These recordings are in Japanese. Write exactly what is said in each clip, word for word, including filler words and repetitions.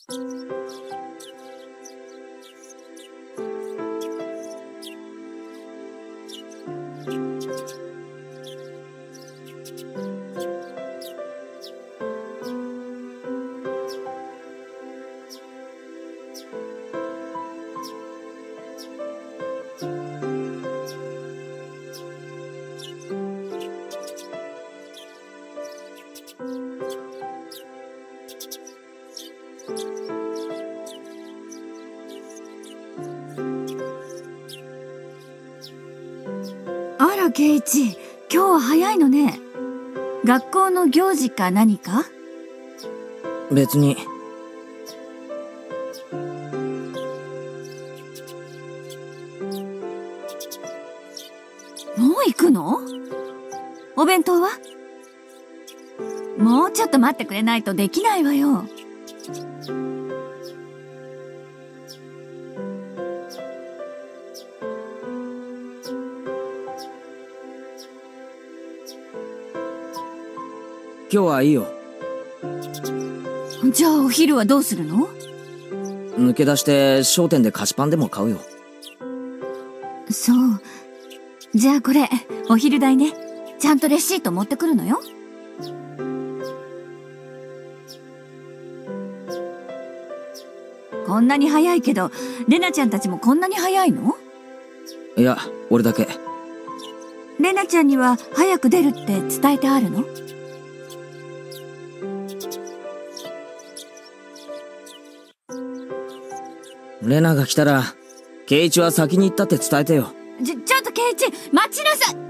あら、圭一、今日は早いのね。学校の行事か何か？ 別に。 もう行くの？お弁当は？もうちょっと待ってくれないとできないわよ。 今日はいいよ。 じゃあお昼はどうするの？ 抜け出して商店で菓子パンでも買うよ。 そう。じゃあこれ、お昼代ね。ちゃんとレシート持ってくるのよ。こんなに早いけど、レナちゃんたちもこんなに早いの？ いや、俺だけ。 レナちゃんには早く出るって伝えてあるの？ レナが来たら、ケイイチは先に行ったって伝えてよ。 ちょ、ちょっとケイチ、待ちなさい！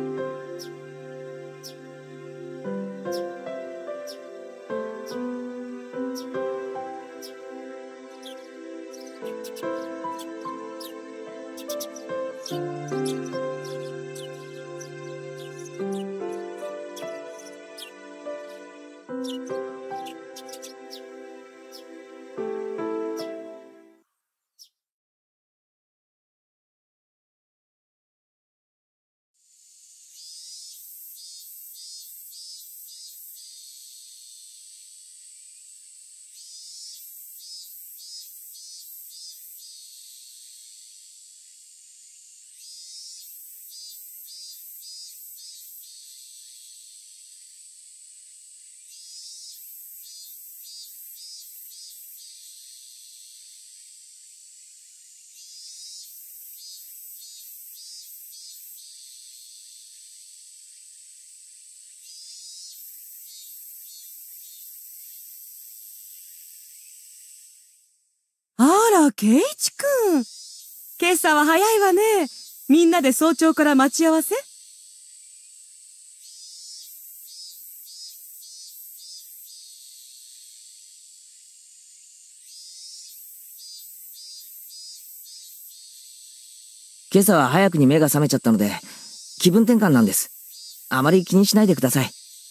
あら、圭一くん。今朝は早いわね。みんなで早朝から待ち合わせ？ 今朝は早くに目が覚めちゃったので、気分転換なんです。あまり気にしないでください。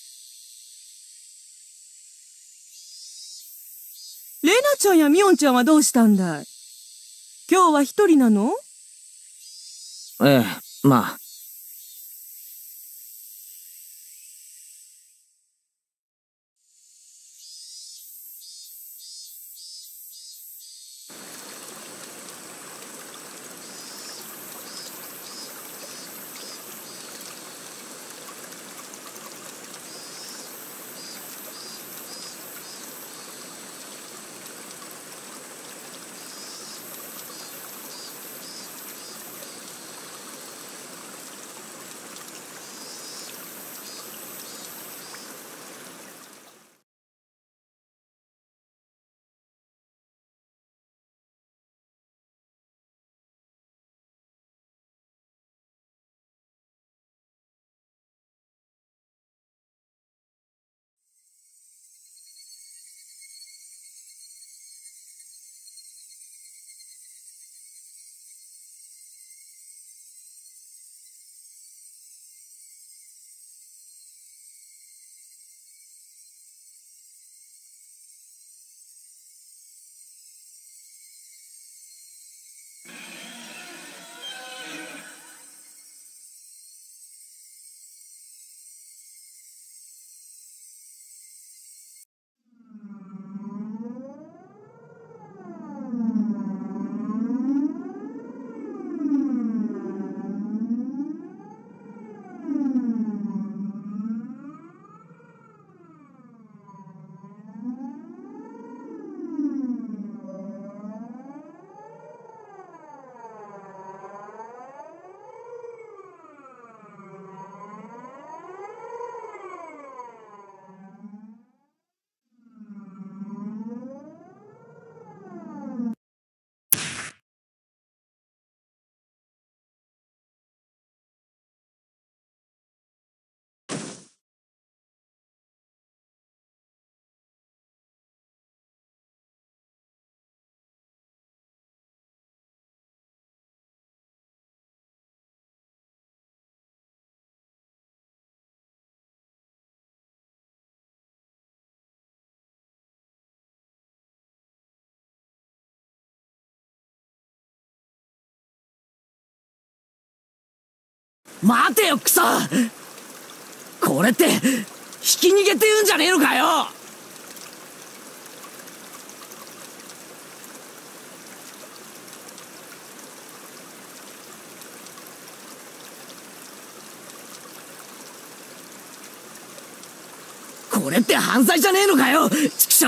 レナちゃんやミオンちゃんはどうしたんだい？今日は一人なの？ ええ、まあ。 待てよクソ。これってひき逃げって言うんじゃねえのかよ。これって犯罪じゃねえのかよ、畜生。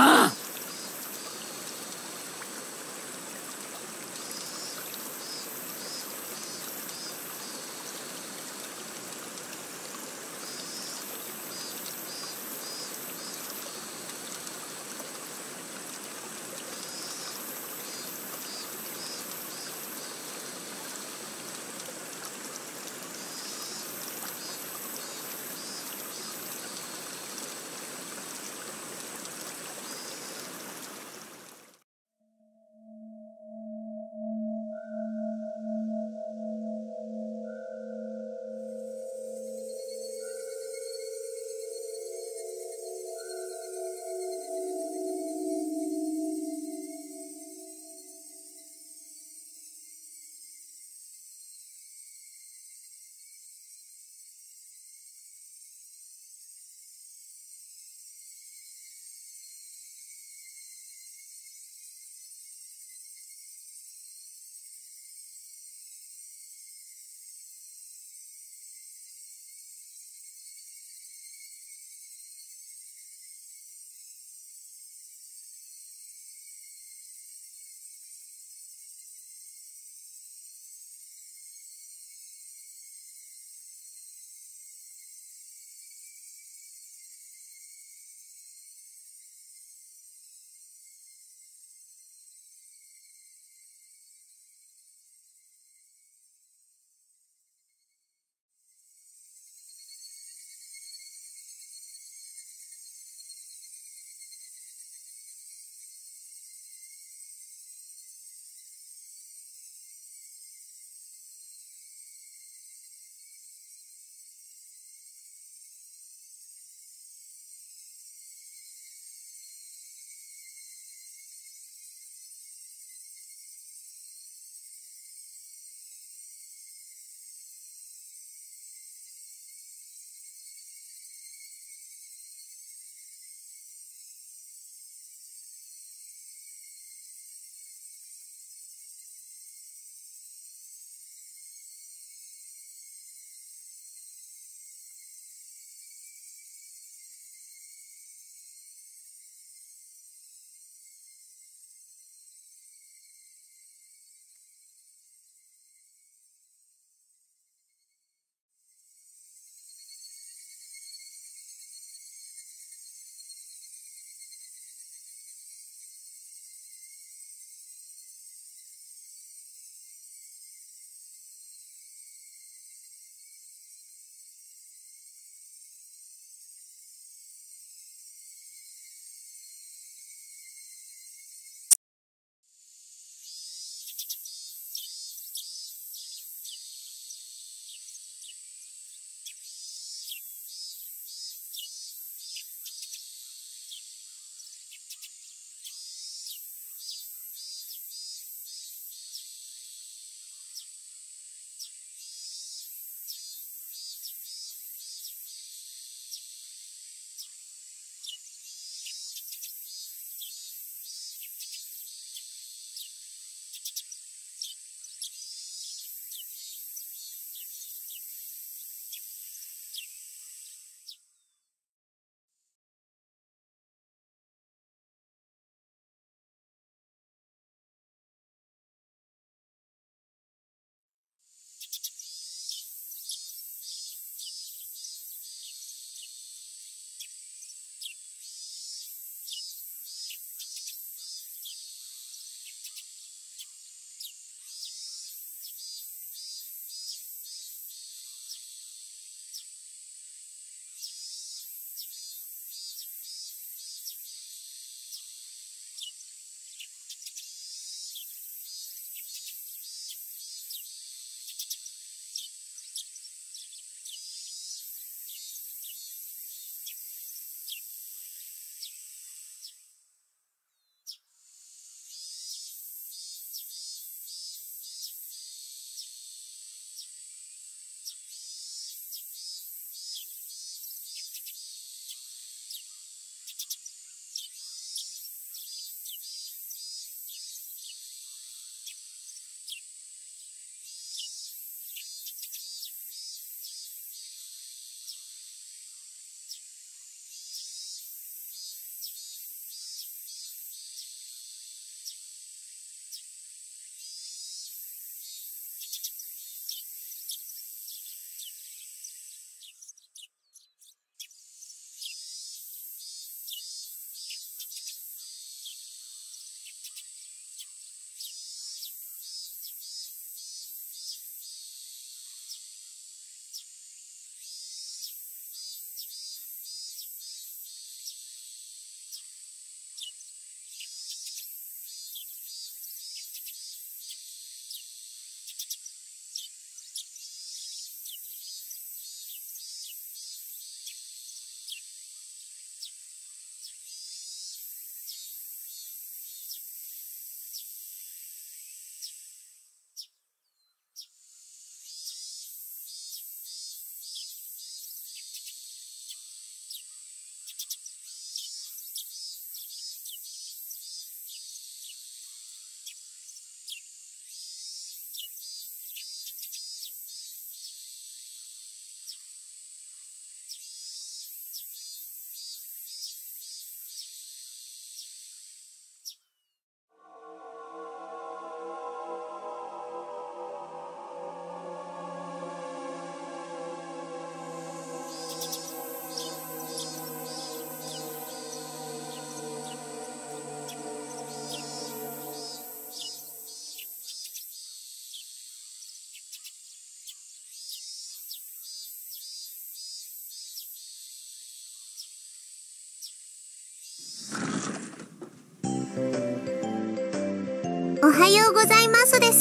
おはようございますです。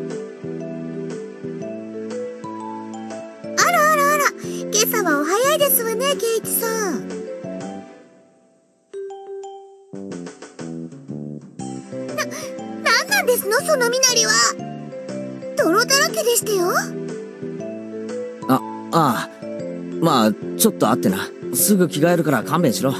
あらあらあら、今朝はお早いですわね、圭一さん。な、なんなんですの、その身なりは。泥だらけでしたよ。 あ、ああ。まあ、ちょっとあってな。すぐ着替えるから勘弁しろ。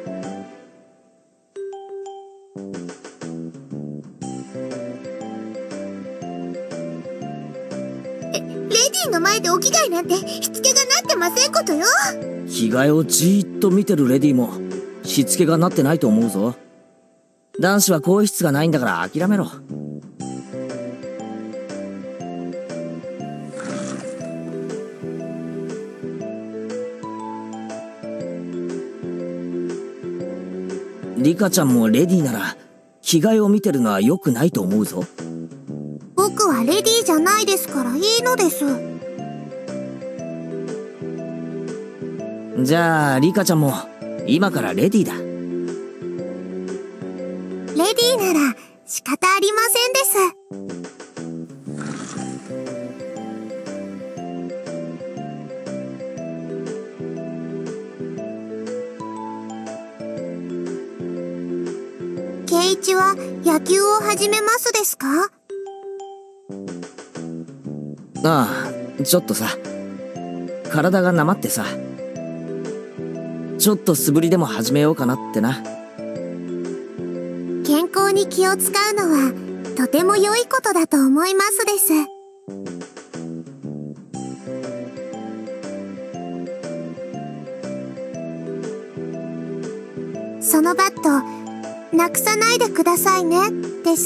の前でお着替えなんてしつけがなってませんことよ。 着替えをじーっと見てるレディもしつけがなってないと思うぞ。男子は更衣室がないんだから諦めろ。リカちゃんもレディなら着替えを見てるのは良くないと思うぞ。 僕はレディじゃないですからいいのです。 じゃあリカちゃんも今からレディーだ。 レディーなら仕方ありませんです。圭一は野球を始めますですか？ ああ、ちょっとさ、体がなまってさ、ちょっと素振りでも始めようかなってな。 健康に気を使うのはとても良いことだと思いますです。そのバットなくさないでくださいねです。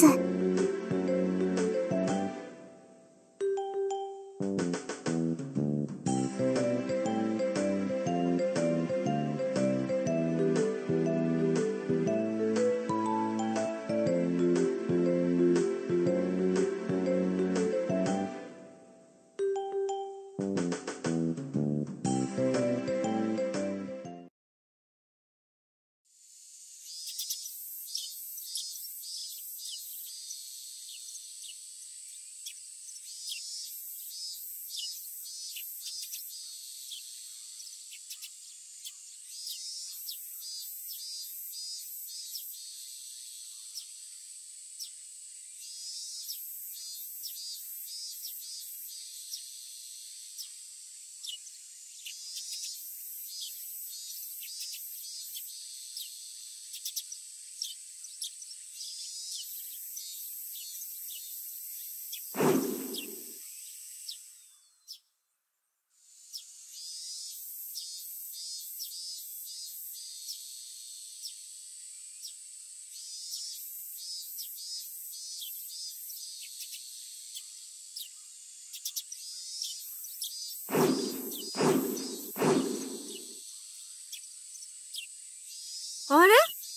あれ？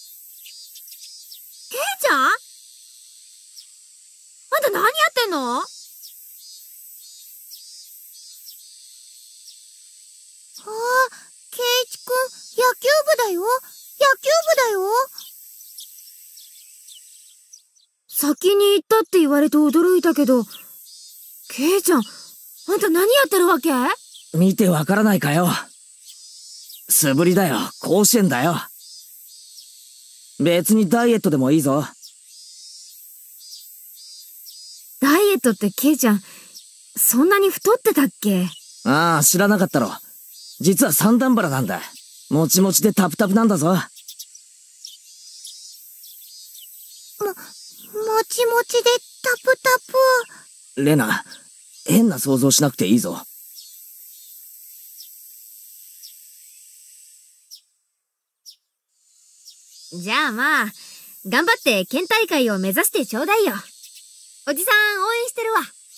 ケイちゃん？あんた何やってんの？ああ、 圭一くん、野球部だよ。野球部だよ。 先に行ったって言われて驚いたけど、ケイちゃん、あんた何やってるわけ？ 見てわからないかよ。素振りだよ、甲子園だよ。別にダイエットでもいいぞ。 ダイエットってケイちゃん、そんなに太ってたっけ？ ああ、知らなかったろ。実は三段腹なんだ。もちもちでタプタプなんだぞ。 も、もちもちでタプタプ。 レナ、変な想像しなくていいぞ。 じゃあまあ、頑張って県大会を目指してちょうだいよ。おじさん応援してるわ。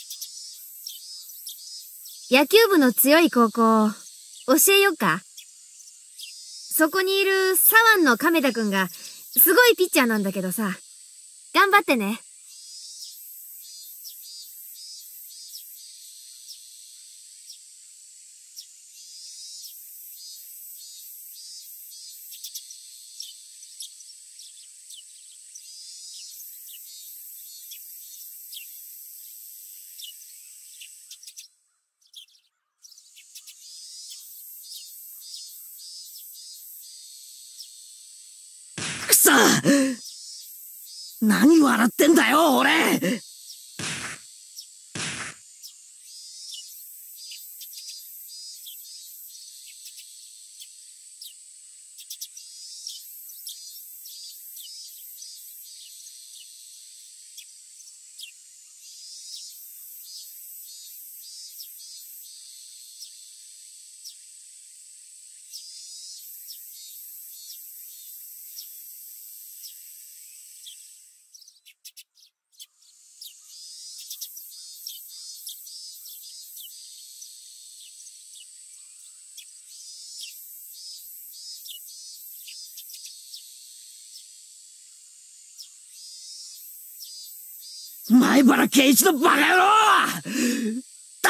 野球部の強い高校、教えよっか？そこにいる左腕の亀田くんが、すごいピッチャーなんだけどさ。頑張ってね。 さ。何笑ってんだよ、俺。前原圭一のバカ野郎！だ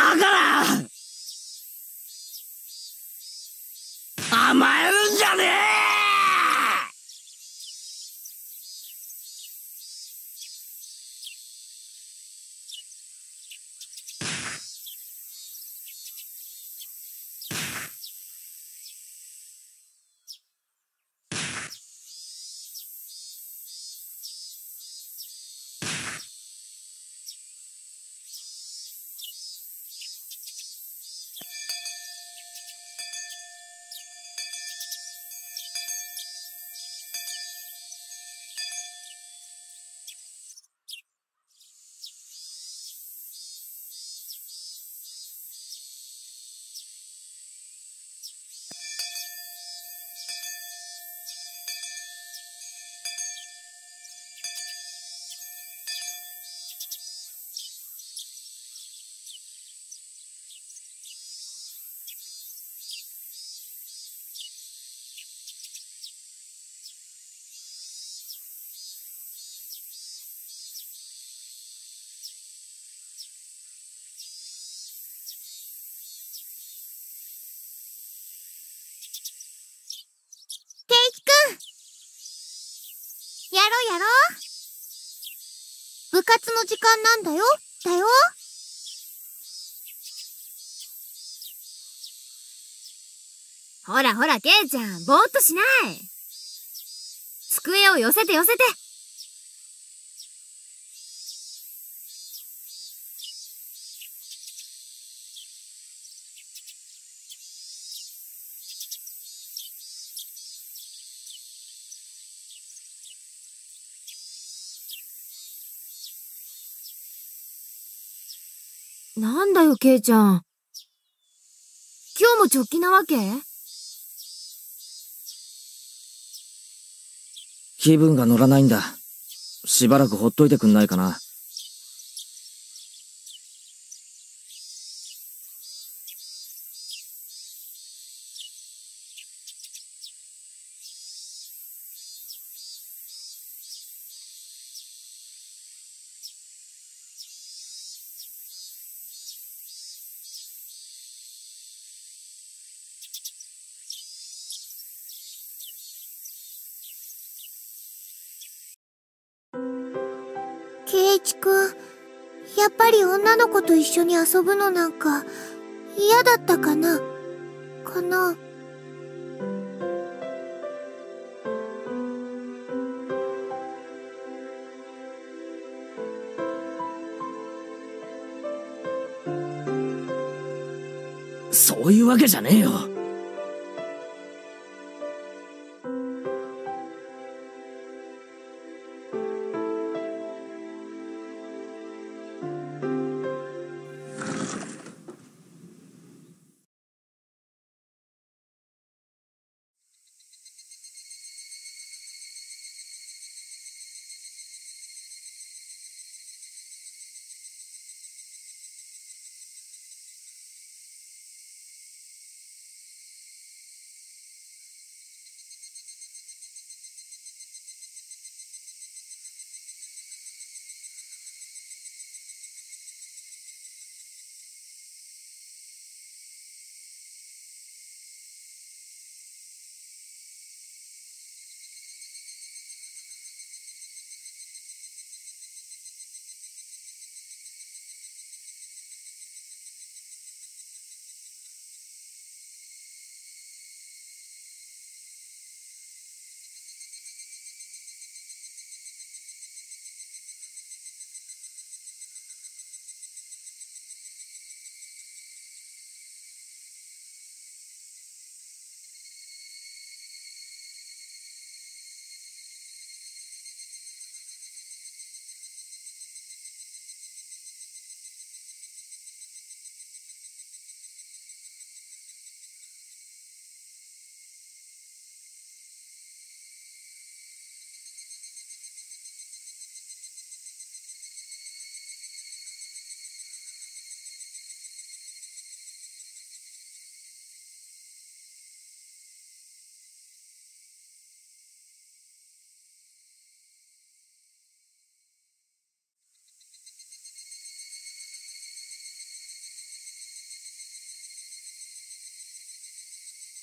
から甘えるんじゃねえ！ ケイキくん、やろうやろう。部活の時間なんだよ、だよ。 ほらほら、ケイちゃん、ぼーっとしない。机を寄せて寄せて。なんだよ、ケイちゃん。今日も直帰なわけ？ 気分が乗らないんだ。しばらくほっといてくんないかな。 ケイチくん、やっぱり女の子と一緒に遊ぶのなんか嫌だったかなかな。 そういうわけじゃねえよ。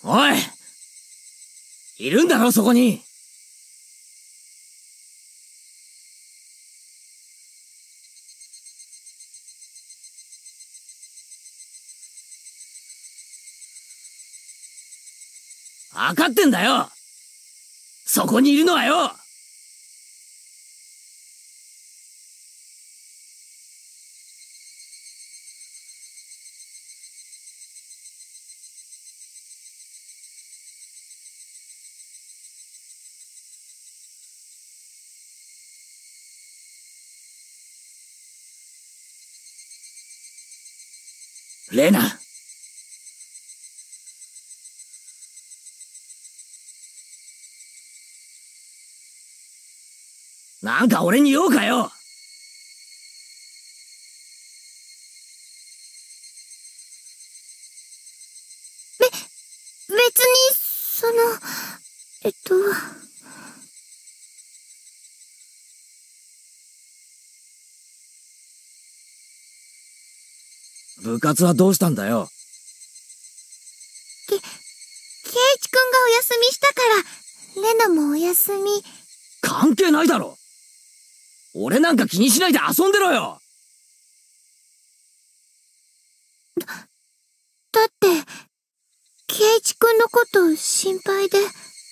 おい、いるんだろそこに。分かってんだよ。そこにいるのはよ。レナ。なんか俺に用かよ。 べ、別に、その、えっと。 部活はどうしたんだよ。 け、ケイイチくんがお休みしたから、レナもお休み。 関係ないだろ。俺なんか気にしないで遊んでろよ。 だ、だって、ケイイチくんのこと心配で。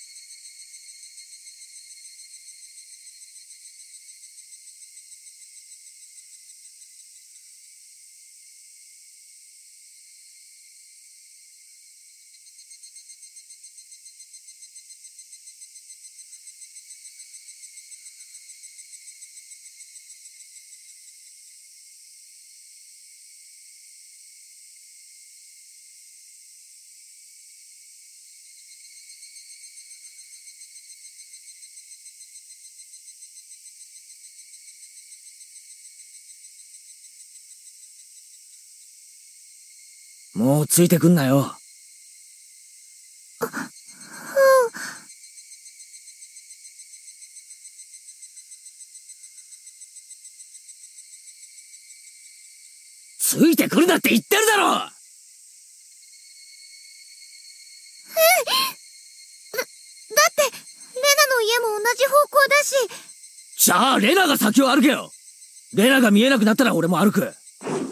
もうついてくんなよ。ついてくるなって言ってるだろ。うん。だ、だってレナの家も同じ方向だし。 じゃあレナが先を歩けよ。レナが見えなくなったら俺も歩く。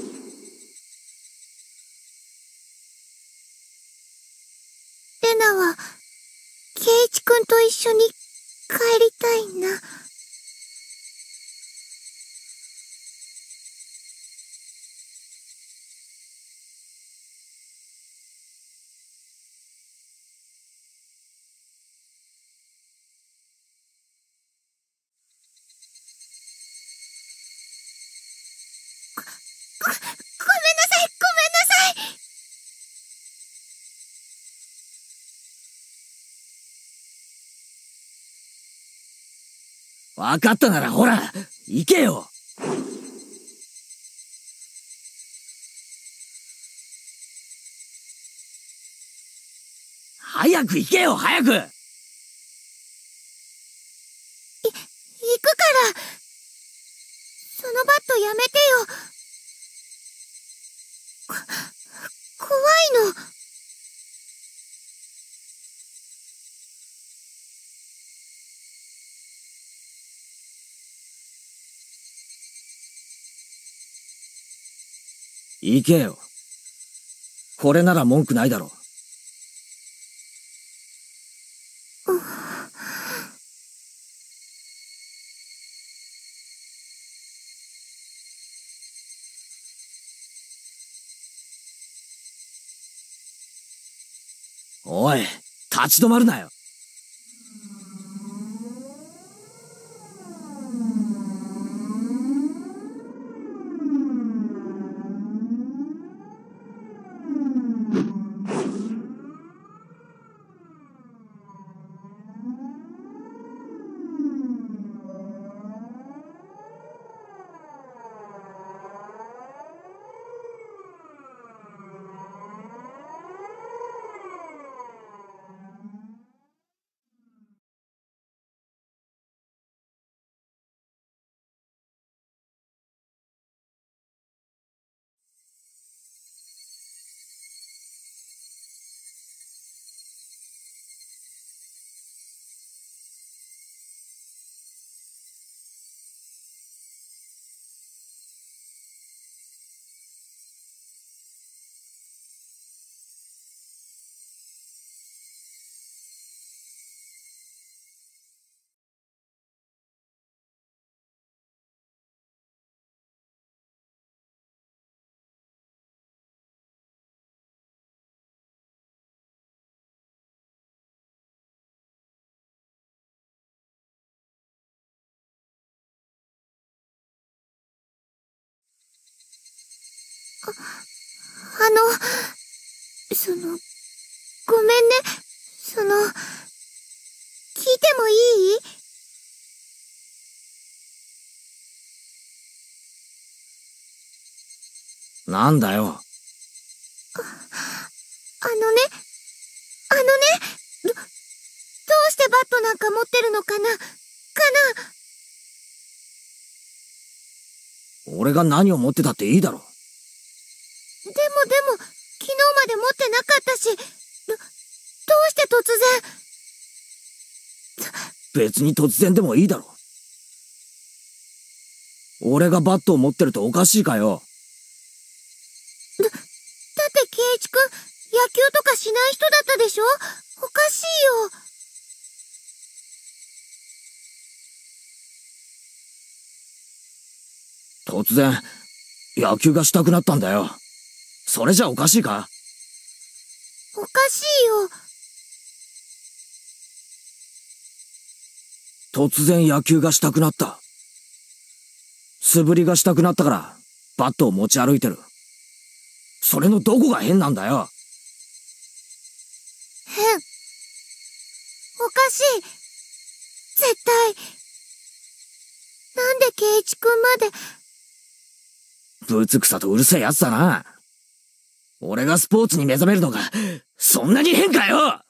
レナはケイイチくんと一緒に帰りたいな。ご、ごめんなさい、ごめんなさい。 分かったならほら行けよ。早く行けよ早く。い、行くから。そのバットやめてよ。こ、怖いの。 行けよ。これなら文句ないだろ。おい、立ち止まるなよ。 あの、その、ごめんね。その、聞いてもいい？ なんだよ。 あのね、あのね、ど、どうしてバットなんか持ってるのかな？かな？ 俺が何を持ってたっていいだろ。 でもでも、昨日まで持ってなかったし、ど、どうして突然。 別に突然でもいいだろ。俺がバットを持ってるとおかしいかよ。 だ、だって圭一くん、野球とかしない人だったでしょ？おかしいよ。 突然、野球がしたくなったんだよ。それじゃおかしいか？ おかしいよ。 突然野球がしたくなった。素振りがしたくなったから、バットを持ち歩いてる。それのどこが変なんだよ。 変。おかしい。絶対。なんで圭一くんまで。 ぶつくさとうるせえやつだな。俺がスポーツに目覚めるのが、そんなに変かよ。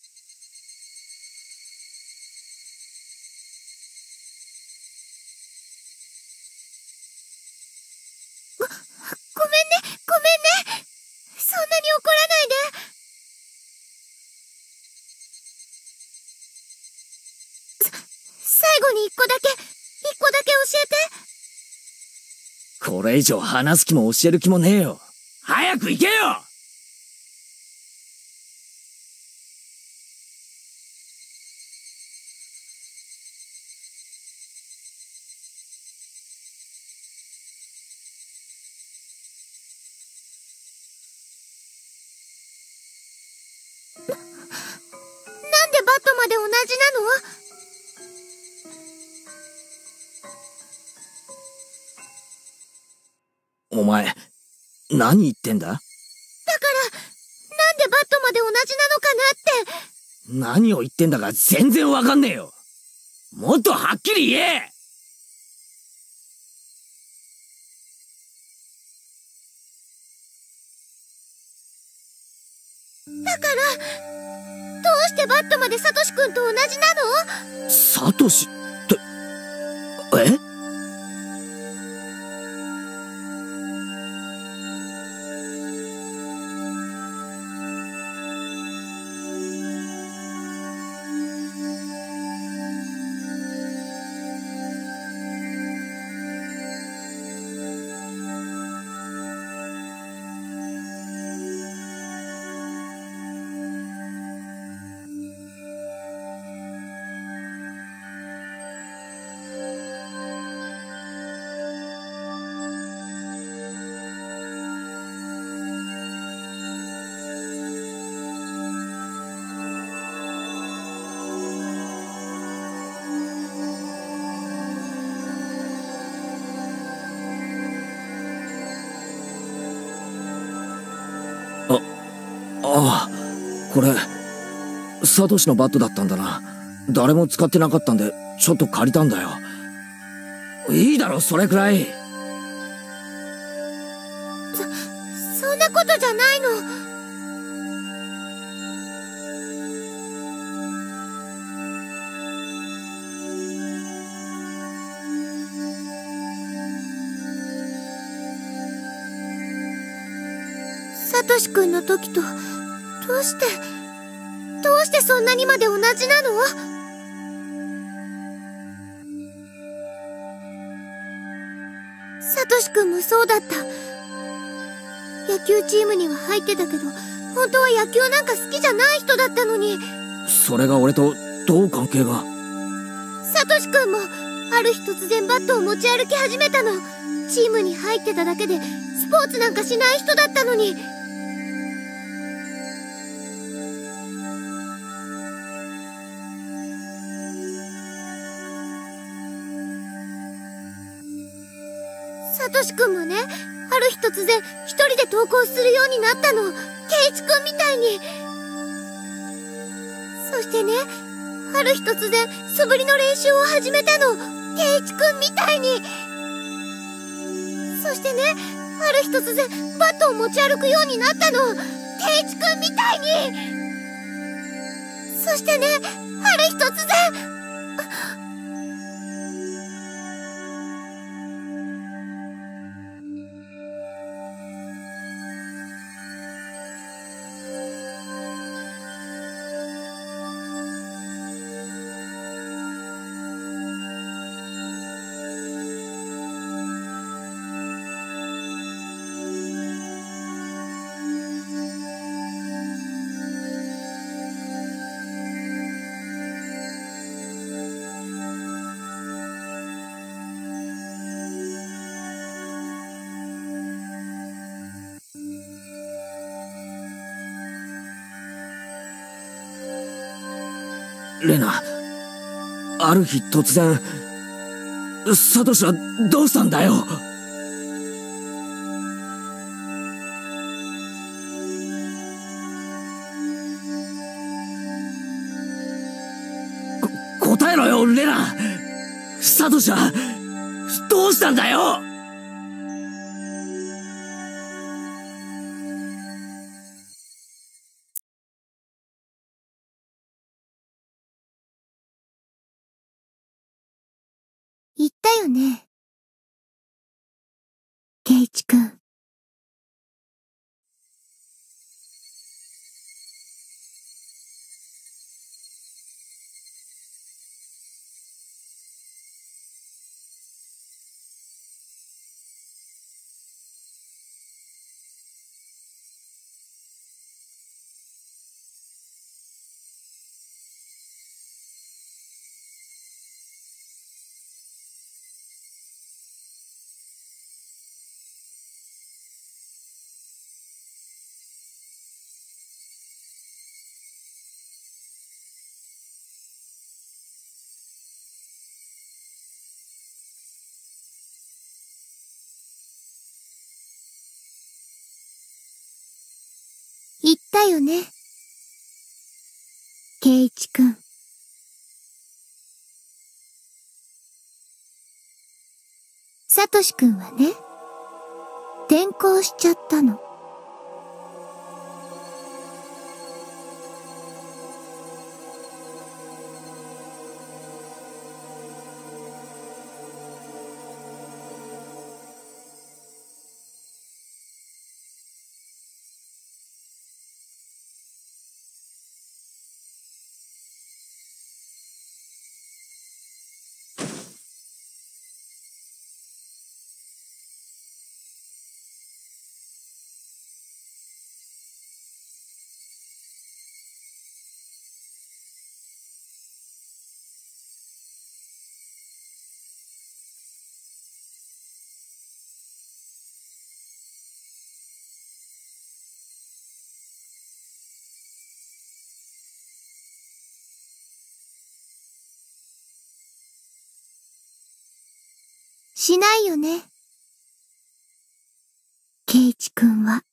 ご、ごめんね、ごめんね。そんなに怒らないで。さ、最後に一個だけ、一個だけ教えて。 これ以上話す気も教える気もねえよ。早く行けよ。 なんでバットまで同じなの？ お前、何言ってんだ？ だから、なんでバットまで同じなのかなって。 何を言ってんだか全然わかんねえよ。もっとはっきり言え。 だから、どうしてバットまでサトシくんと同じなの？ サトシって、え？ああ、これ、サトシのバットだったんだな。誰も使ってなかったんで、ちょっと借りたんだよ。いいだろ、それくらい。 そ、そんなことじゃないの。サトシくんの時と、どうして、どうしてそんなにまで同じなの？サトシくんもそうだった。野球チームには入ってたけど、本当は野球なんか好きじゃない人だったのに。 それが俺とどう関係が？ サトシくんも、ある日突然バットを持ち歩き始めたの。チームに入ってただけで、スポーツなんかしない人だったのに。サトシくんもね、 ある日突然一人で登校するようになったの。圭一くんみたいに。そしてね、ある日突然素振りの練習を始めたの。圭一くんみたいに。そしてね、ある日突然バットを持ち歩くようになったの。圭一くんみたいに。そしてね、ある日突然レナ、ある日突然、サトシはどうしたんだよ。こ、答えろよ、レナ。サトシは、どうしたんだよ。 言ったよね。圭一くん。言ったよね。圭一くん。サトシくんはね、転校しちゃったの。しないよね。圭一くんは。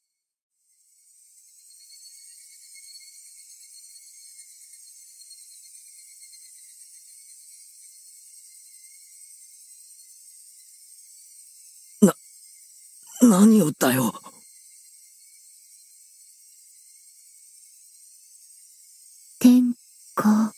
な、何をだよ。 転校。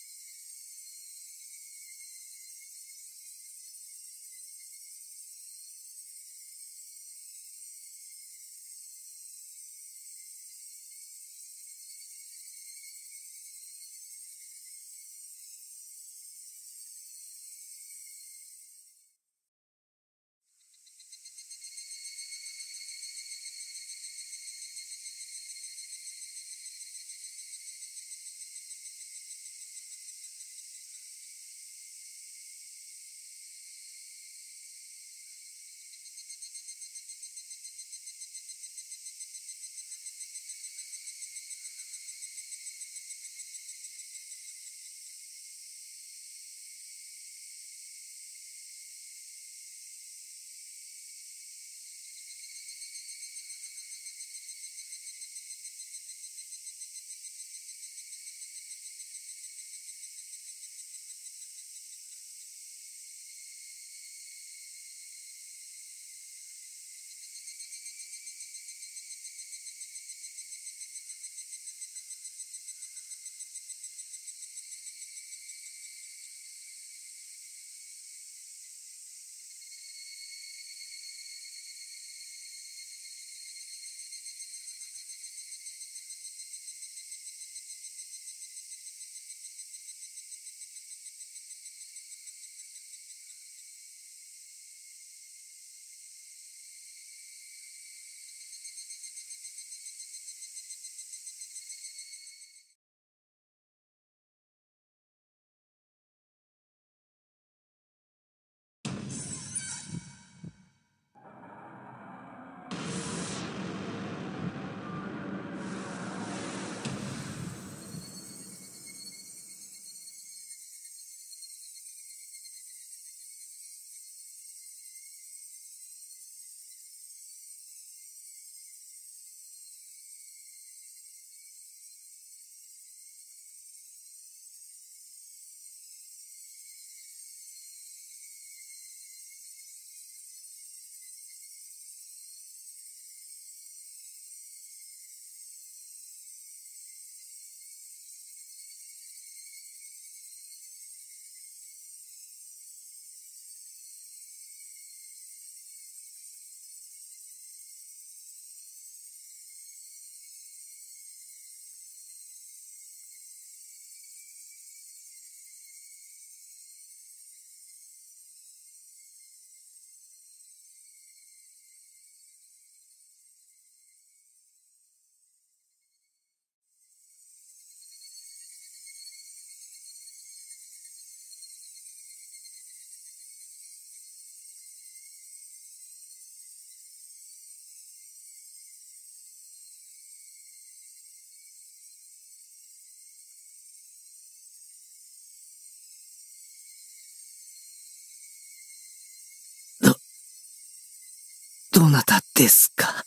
どなたですか？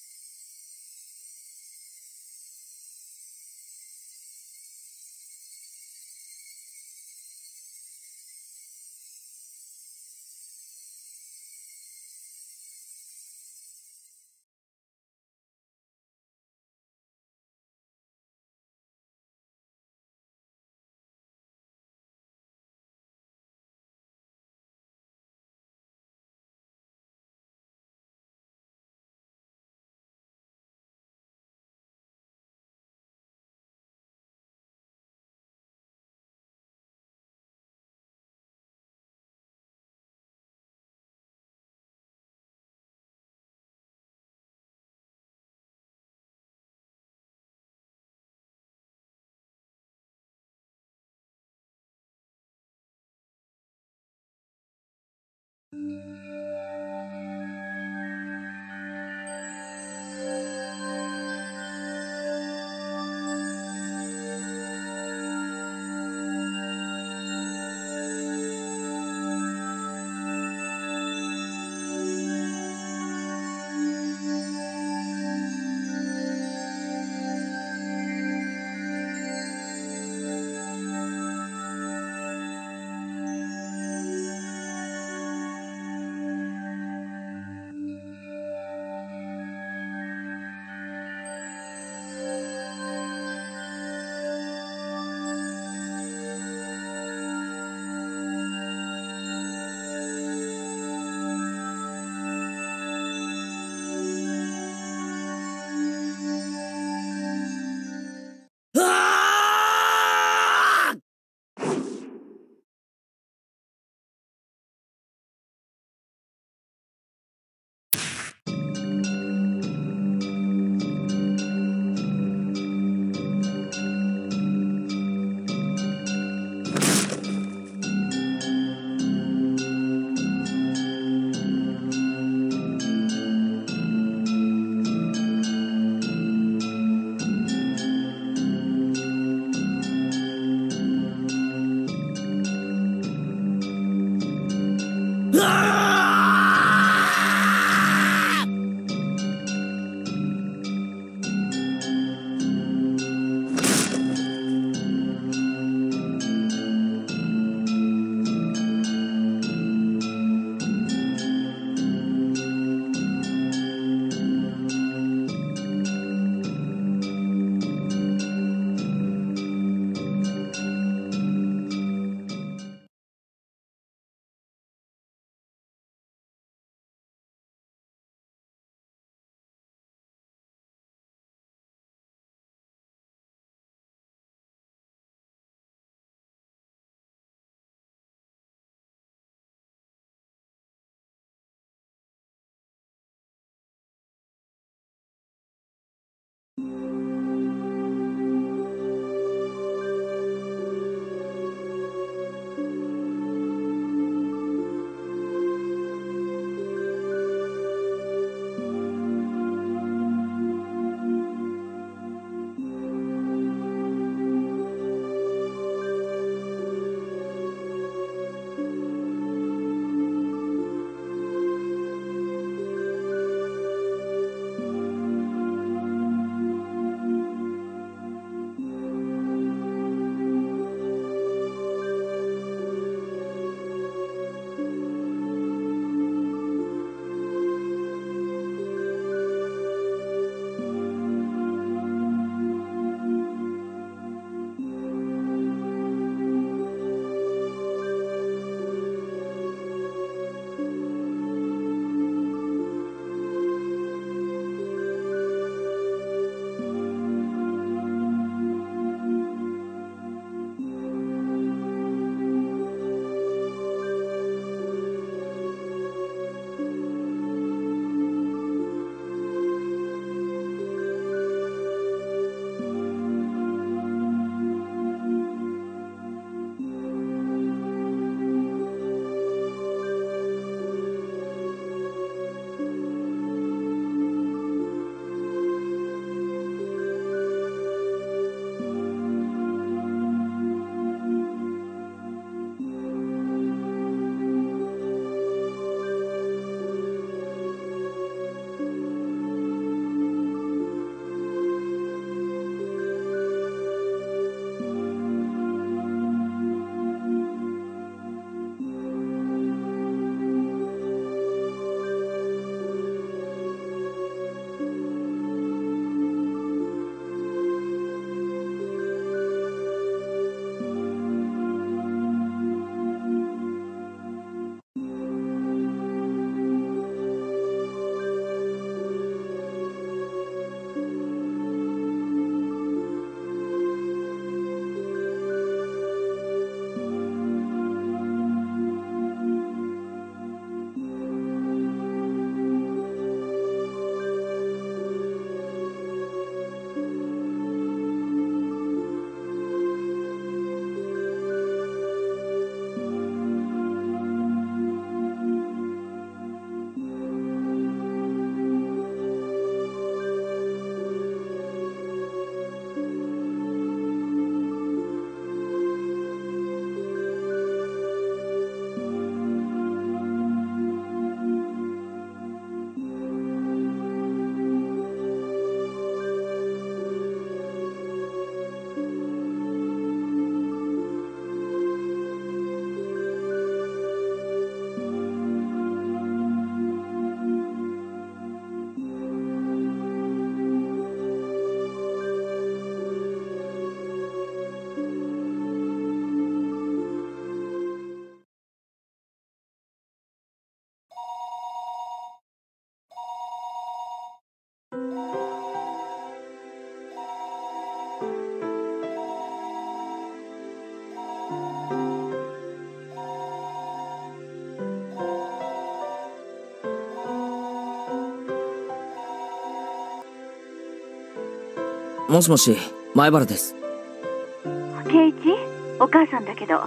もしもし、前原です。 圭一、お母さんだけど。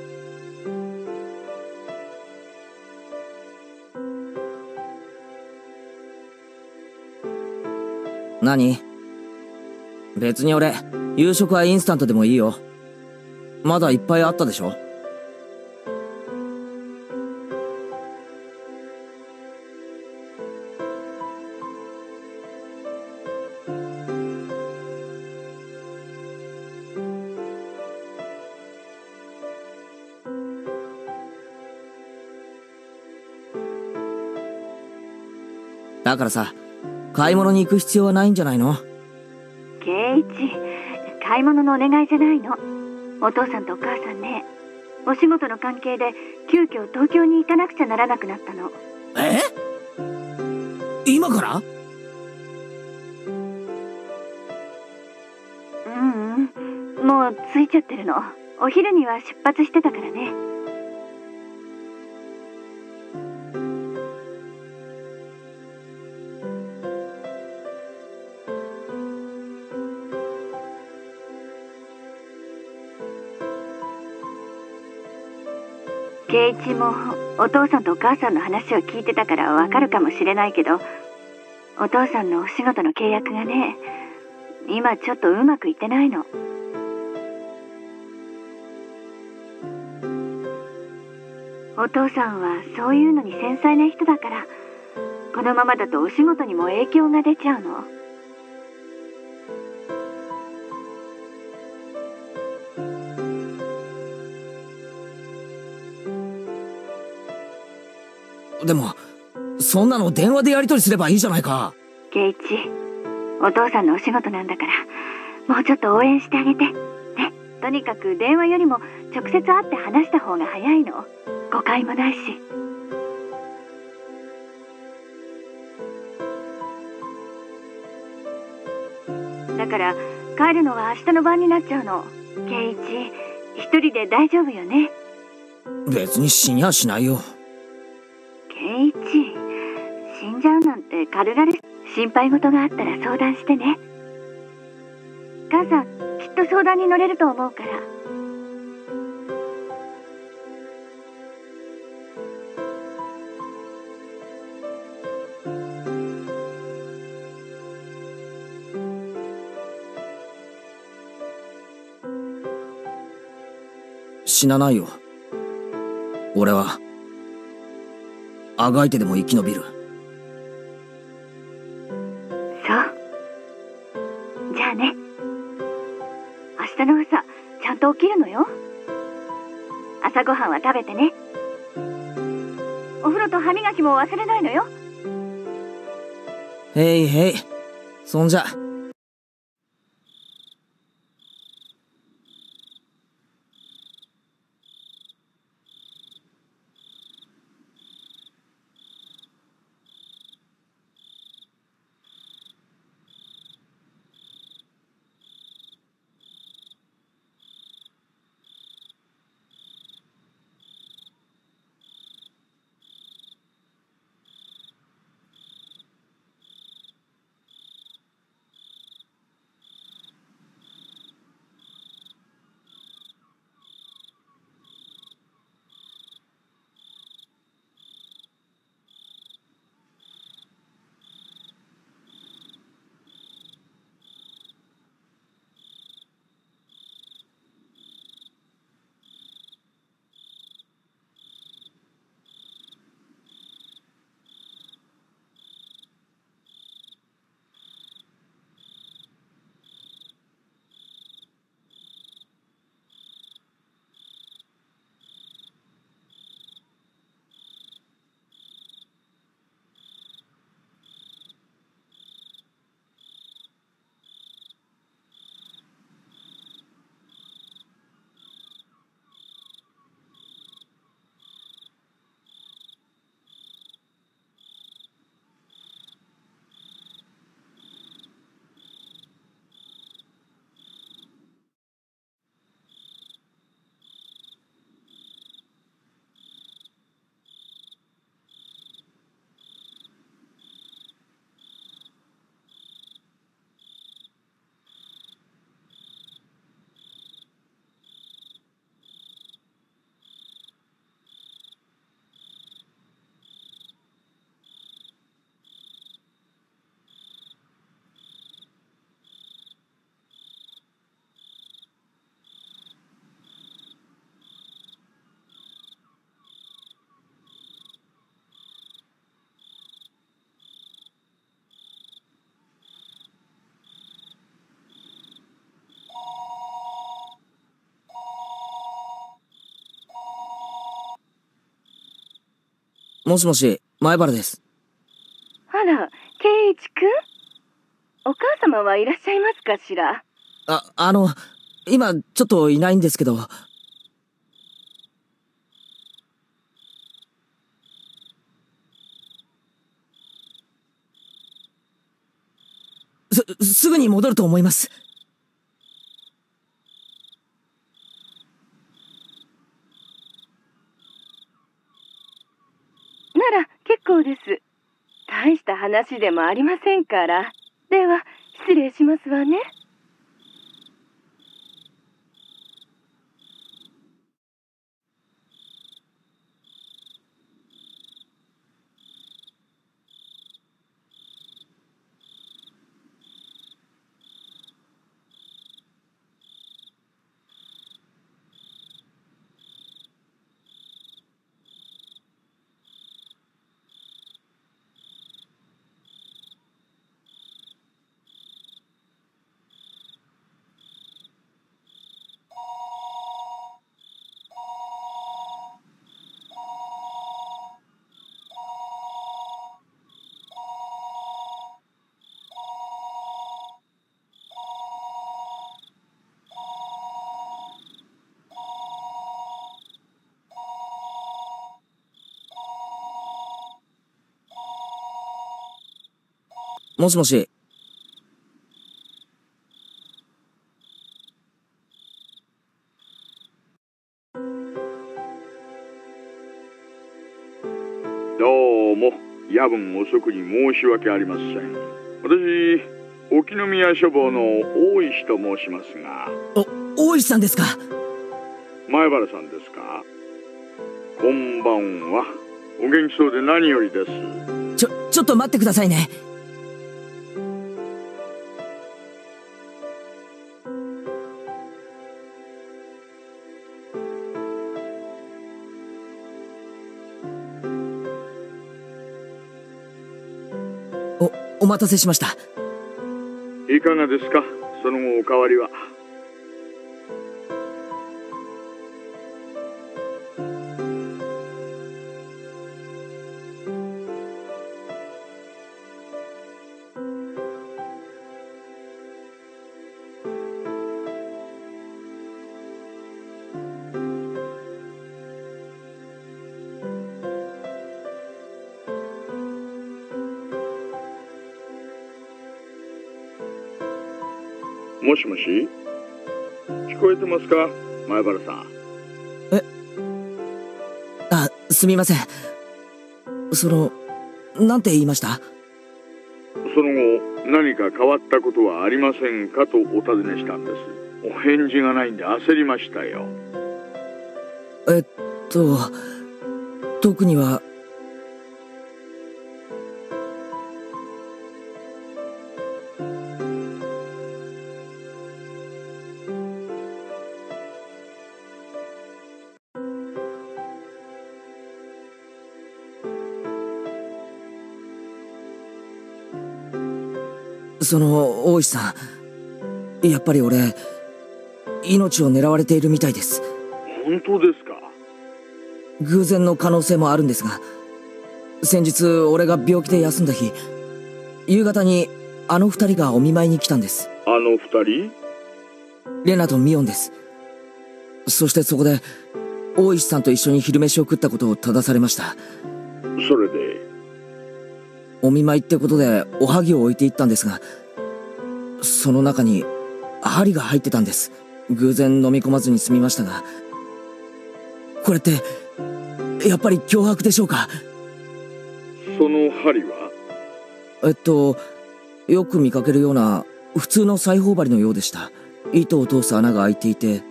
何？別に俺、夕食はインスタントでもいいよ。まだいっぱいあったでしょ？だからさ、買い物に行く必要はないんじゃないの？ 圭一、買い物のお願いじゃないの。お父さんとお母さんね、お仕事の関係で急遽東京に行かなくちゃならなくなったの。 え？今から？ ううん、もう着いちゃってるの。お昼には出発してたからね。圭一もお父さんとお母さんの話を聞いてたからわかるかもしれないけど、お父さんのお仕事の契約がね、今ちょっとうまくいってないの。お父さんはそういうのに繊細な人だから、このままだとお仕事にも影響が出ちゃうの。 でも、そんなの電話でやり取りすればいいじゃないか。 圭一、お父さんのお仕事なんだから、もうちょっと応援してあげて。ね。とにかく電話よりも直接会って話した方が早いの。誤解もないし。だから帰るのは明日の晩になっちゃうの。圭一、一人で大丈夫よね？ 別に死にゃしないよ。 圭一、死んじゃうなんて軽々。心配事があったら相談してね。母さん、きっと相談に乗れると思うから。 死なないよ。俺はあがいてでも生き延びる。 そうじゃあね。明日の朝ちゃんと起きるのよ。朝ごはんは食べてね。お風呂と歯磨きも忘れないのよ。 へいへい。そんじゃ。 もしもし、前原です。 あら、圭一くん？お母様はいらっしゃいますかしら？ あ、あの、今、ちょっといないんですけど。す、すぐに戻ると思います。 なら、結構です。大した話でもありませんから。では、失礼しますわね。 もしもし。 どうも、夜分遅くに申し訳ありません。私、沖宮書房の大石と申しますが。 お、大石さんですか？ 前原さんですか？こんばんは。お元気そうで何よりです。 ちょ、ちょっと待ってくださいね。お、お待たせしました。 いかがですか、その後お変わりは。もしもし、聞こえてますか、前原さん。 え、あ、すみません。その、なんて言いました？ その後、何か変わったことはありませんかとお尋ねしたんです。お返事がないんで焦りましたよ。 えっと、特には。その、大石さん、やっぱり俺、命を狙われているみたいです。 本当ですか？ 偶然の可能性もあるんですが、先日俺が病気で休んだ日、夕方にあの二人がお見舞いに来たんです。 あの二人？ レナとミオンです。そしてそこで、大石さんと一緒に昼飯を食ったことを正されました。 それで？ お見舞いってことでおはぎを置いていったんですが、その中に針が入ってたんです。偶然飲み込まずに済みましたが、これってやっぱり脅迫でしょうか？ その針は？ えっとよく見かけるような普通の裁縫針のようでした。糸を通す穴が開いていて。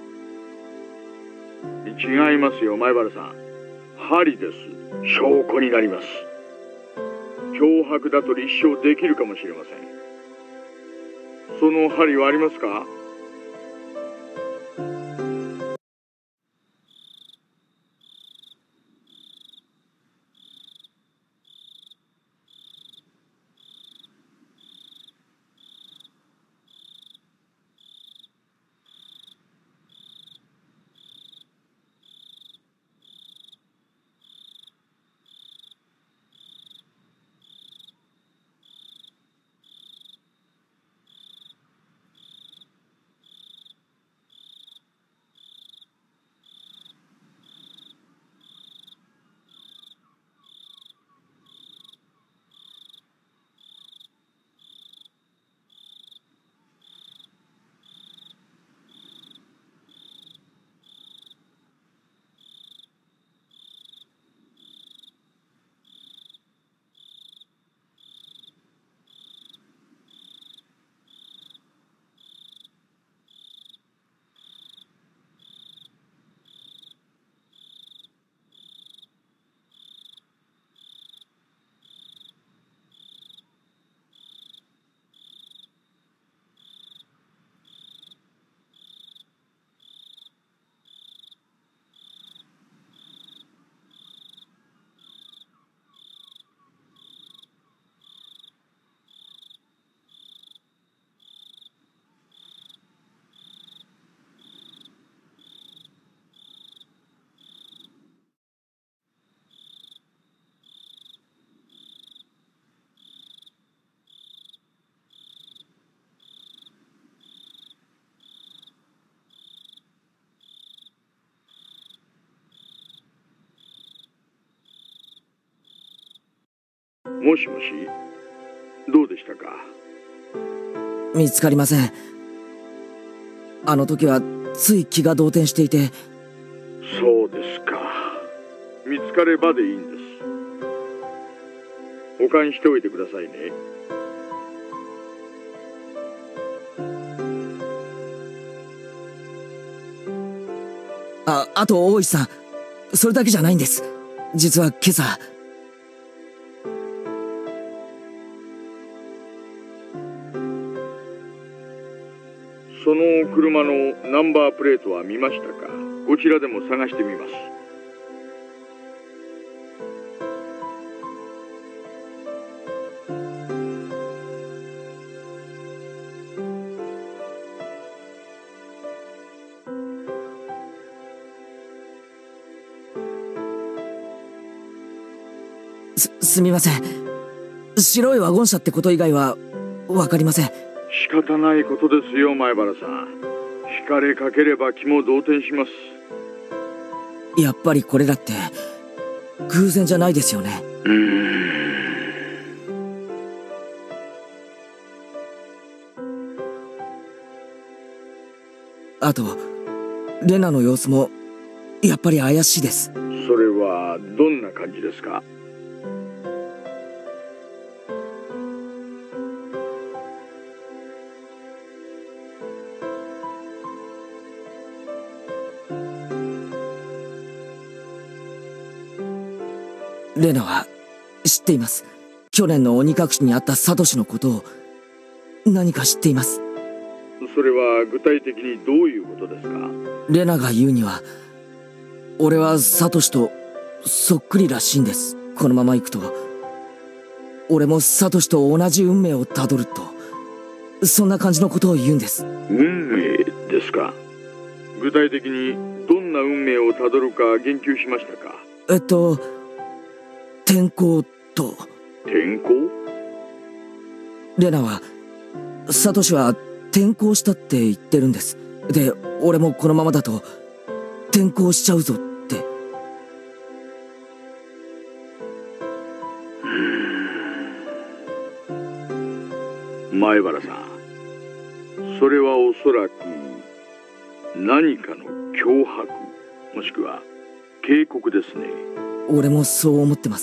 違いますよ、前原さん。針です。証拠になります。脅迫だと立証できるかもしれません。その針はありますか？ もしもし、どうでしたか？ 見つかりません。あの時はつい気が動転していて。 そうですか。見つかればでいいんです。保管しておいてくださいね。 あ、あと大石さん、それだけじゃないんです。実は今朝。 その車のナンバープレートは見ましたか？こちらでも探してみます。 す、すみません。白いワゴン車ってこと以外はわかりません。 仕方ないことですよ、前原さん。惹かれかければ気も動転します。 やっぱりこれだって偶然じゃないですよね。 うーん。 あとレナの様子もやっぱり怪しいです。 それはどんな感じですか？ レナは知っています。去年の鬼隠しにあったサトシのことを何か知っています。 それは具体的にどういうことですか？ レナが言うには、俺はサトシとそっくりらしいんです。このまま行くと俺もサトシと同じ運命をたどると、そんな感じのことを言うんです。 運命ですか？具体的にどんな運命をたどるか言及しましたか？ えっと天候と。 天候？ レナはサトシは転校したって言ってるんです。で、俺もこのままだと転校しちゃうぞって。 前原さん、それはおそらく何かの脅迫、もしくは警告ですね。 俺もそう思ってます。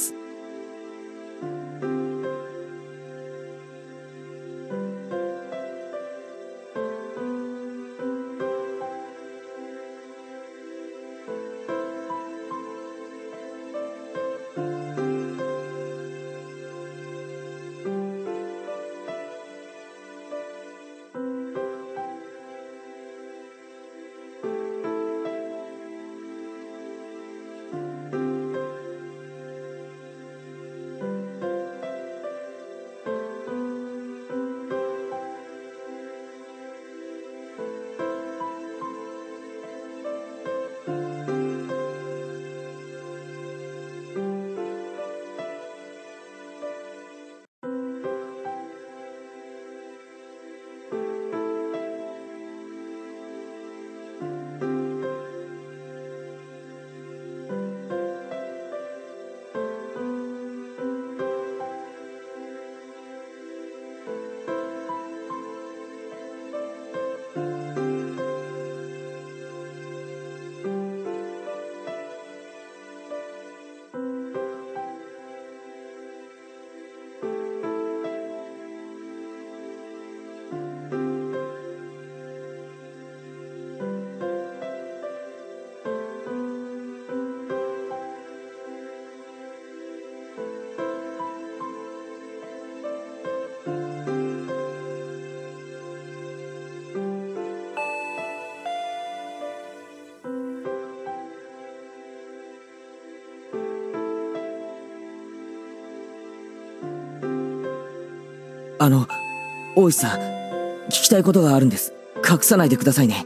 あの、大石さん、聞きたいことがあるんです。隠さないでくださいね。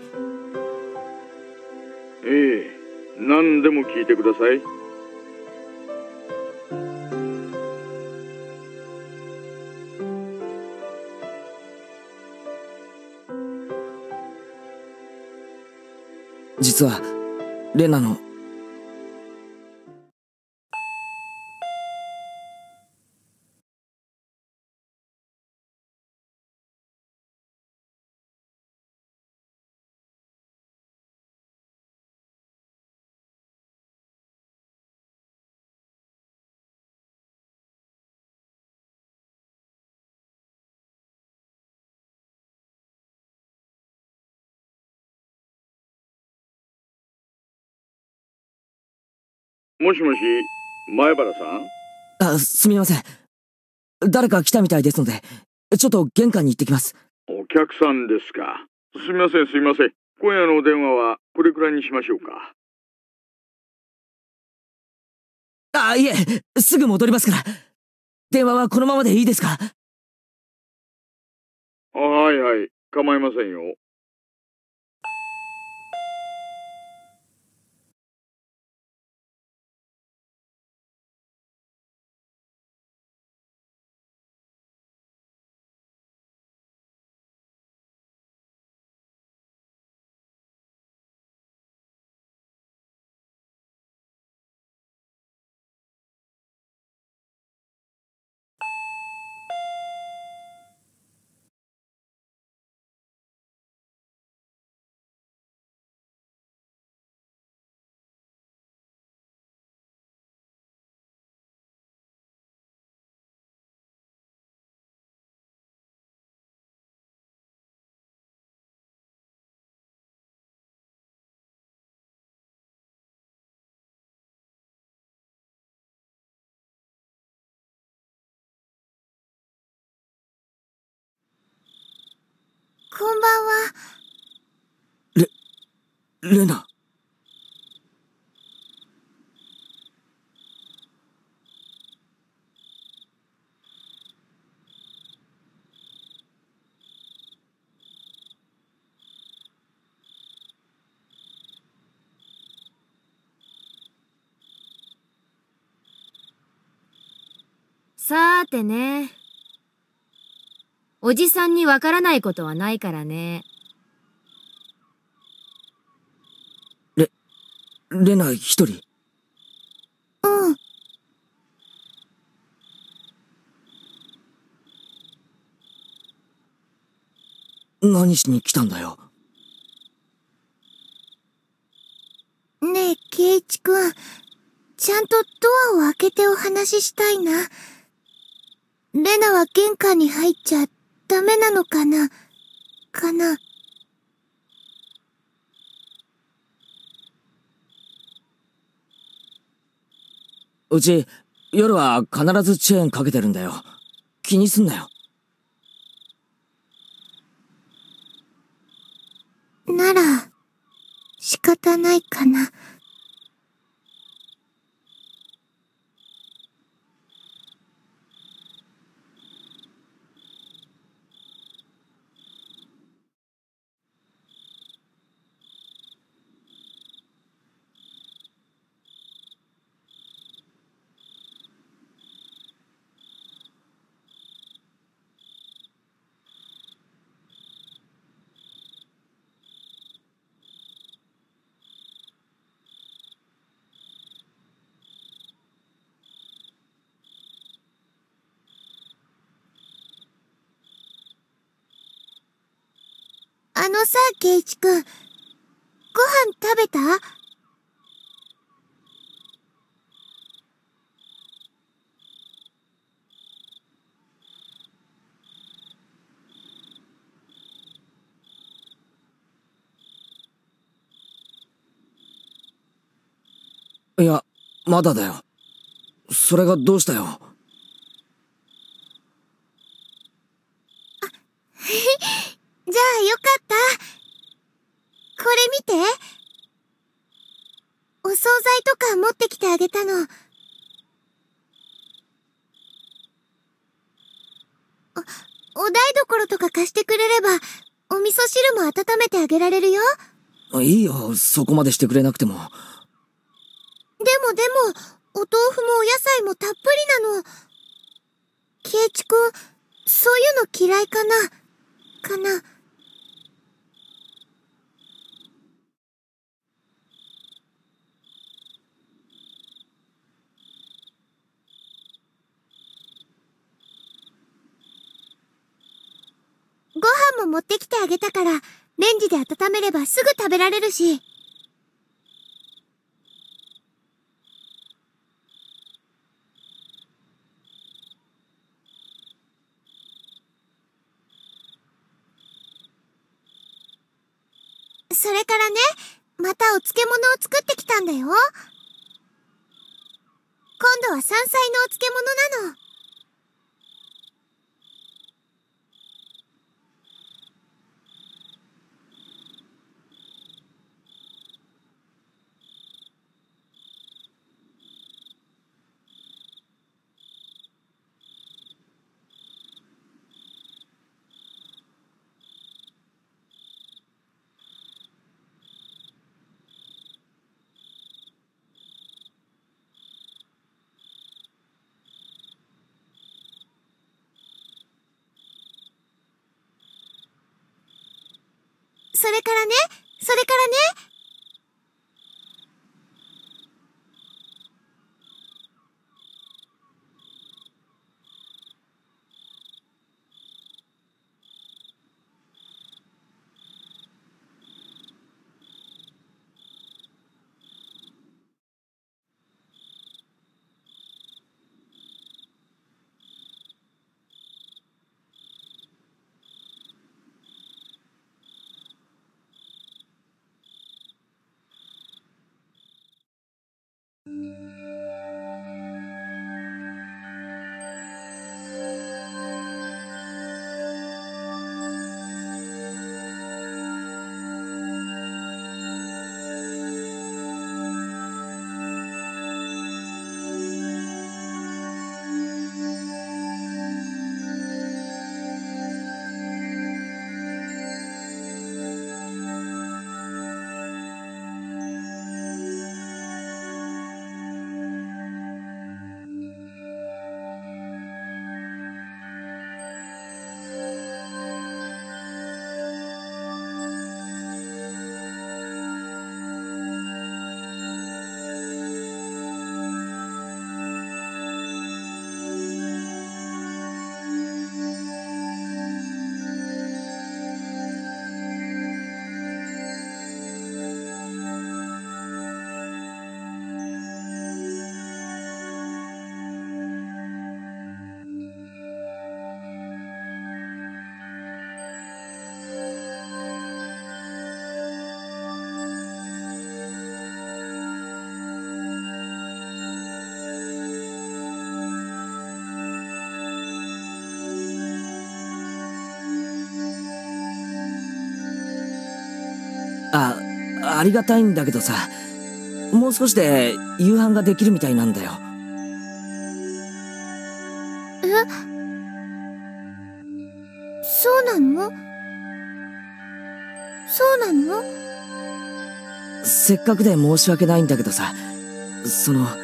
ええ、何でも聞いてください。 実はレナのもしもし、前原さん？ あ、すみません。誰か来たみたいですので、ちょっと玄関に行ってきます。 お客さんですか。すみません、すみません。今夜のお電話はこれくらいにしましょうか。 あ、いえ、すぐ戻りますから。電話はこのままでいいですか？ はいはい、構いませんよ。 こんばんは。 レ、レナ。 さーてね。おじさんにわからないことはないからね。 レ、レナ一人？ うん。 何しに来たんだよ。 ねえ、圭一くん。ちゃんとドアを開けてお話ししたいな。レナは玄関に入っちゃダメなのかなかな。 うち、夜は必ずチェーンかけてるんだよ。気にすんなよ。 なら、仕方ないかな。あのさ、圭一くん。ご飯食べた？ いや、まだだよ。それがどうしたよ。 じゃあよかった。これ見て。お惣菜とか持ってきてあげたの。お、お台所とか貸してくれれば、お味噌汁も温めてあげられるよ。 いいよ、そこまでしてくれなくても。 でもでも、お豆腐もお野菜もたっぷりなの。圭一くん、そういうの嫌いかなかな。ご飯も持ってきてあげたから、レンジで温めればすぐ食べられるし。それからね、またお漬物を作ってきたんだよ。 度は山菜のお漬物なの。それからね、それからね。 あ、ありがたいんだけどさ、もう少しで夕飯ができるみたいなんだよ。 え？そうなの？そうなの？ せっかくで申し訳ないんだけどさ、その、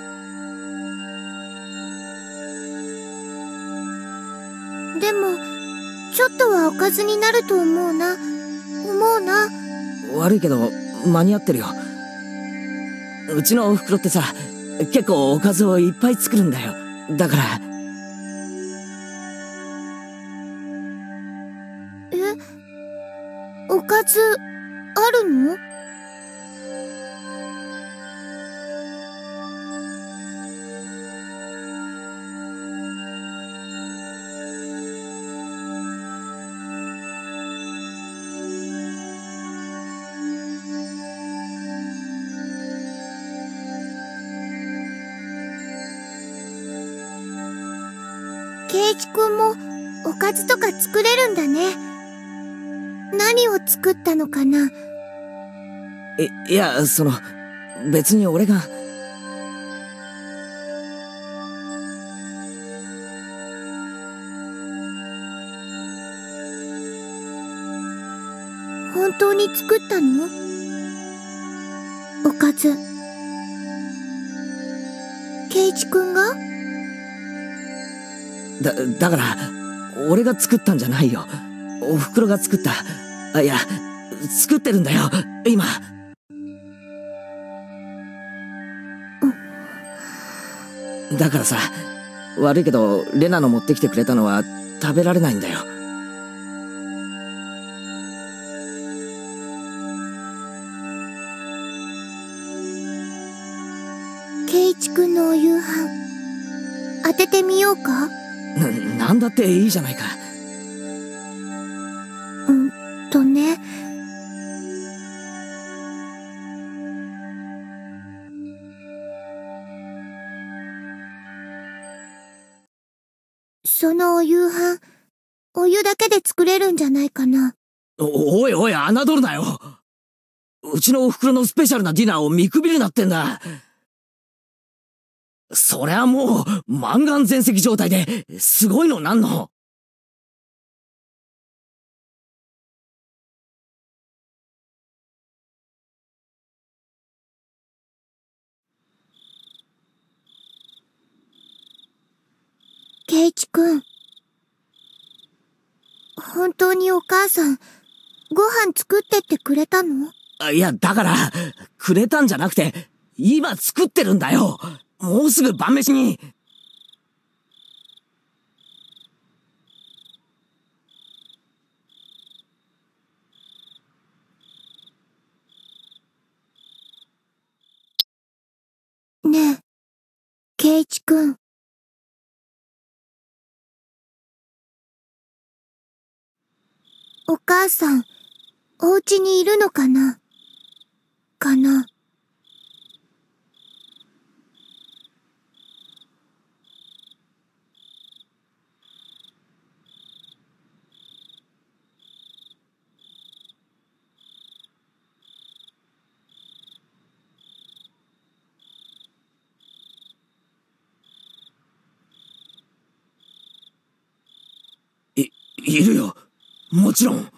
でも、ちょっとはおかずになると思うな。思うな。 悪いけど間に合ってるよ。うちのお袋ってさ、結構おかずをいっぱい作るんだよ。だから。 え？おかず、あるの？圭一くんもおかずとか作れるんだね。何を作ったのかな？ い、いや、その、別に俺が。 本当に作ったの？おかず。圭一くんが？ だ、だから、俺が作ったんじゃないよ。お袋が作った。あ、いや、作ってるんだよ、今。だからさ、悪いけど、レナの持ってきてくれたのは食べられないんだよ。 圭一くんのお夕飯、当ててみようか？ な、なんだっていいじゃないか。 うんとね。 そのお夕飯、お湯だけで作れるんじゃないかな。 お、おいおい、侮るなよ。うちのお袋のスペシャルなディナーを見くびるなってんだ。そりゃもう、満願全席状態で、すごいのなんの。 圭一くん。本当にお母さん、ご飯作ってってくれたの？ いや、だから、くれたんじゃなくて、今作ってるんだよ。もうすぐ晩飯に。 ねえ、圭一くん。お母さん、お家にいるのかな？かな？ い、いるよ。もちろん。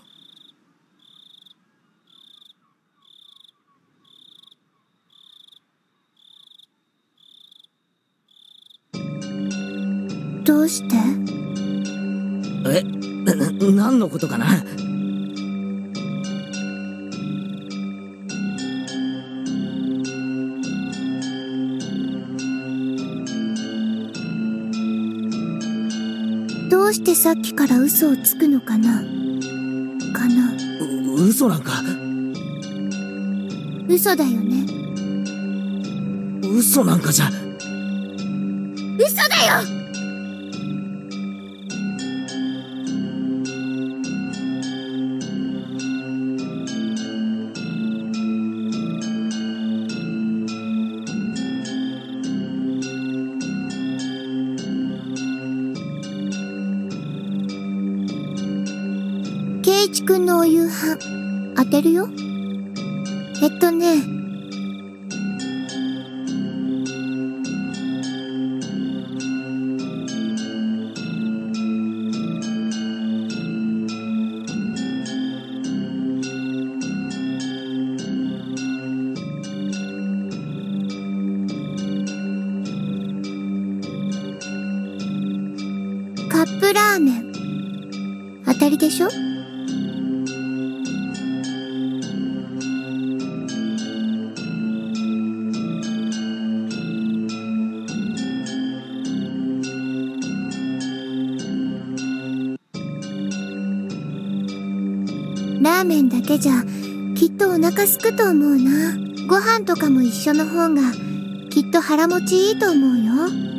どうして？ え、な、何のことかな？ どうしてさっきから嘘をつくのかな？かな？ う、嘘なんか？ 嘘だよね。 嘘なんかじゃ。 嘘だよ！圭一くんのお夕飯、当てるよ。えっとね、カップラーメン。当たりでしょ？ラーメンだけじゃきっとお腹すくと思うな。ご飯とかも一緒の方がきっと腹持ちいいと思うよ。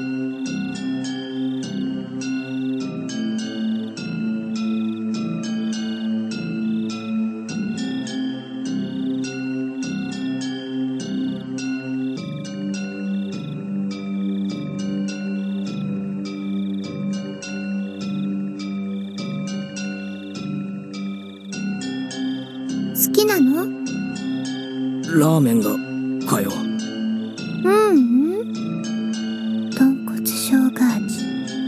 好きなの？ ラーメンが、かよ。 ううん。豚骨生姜味。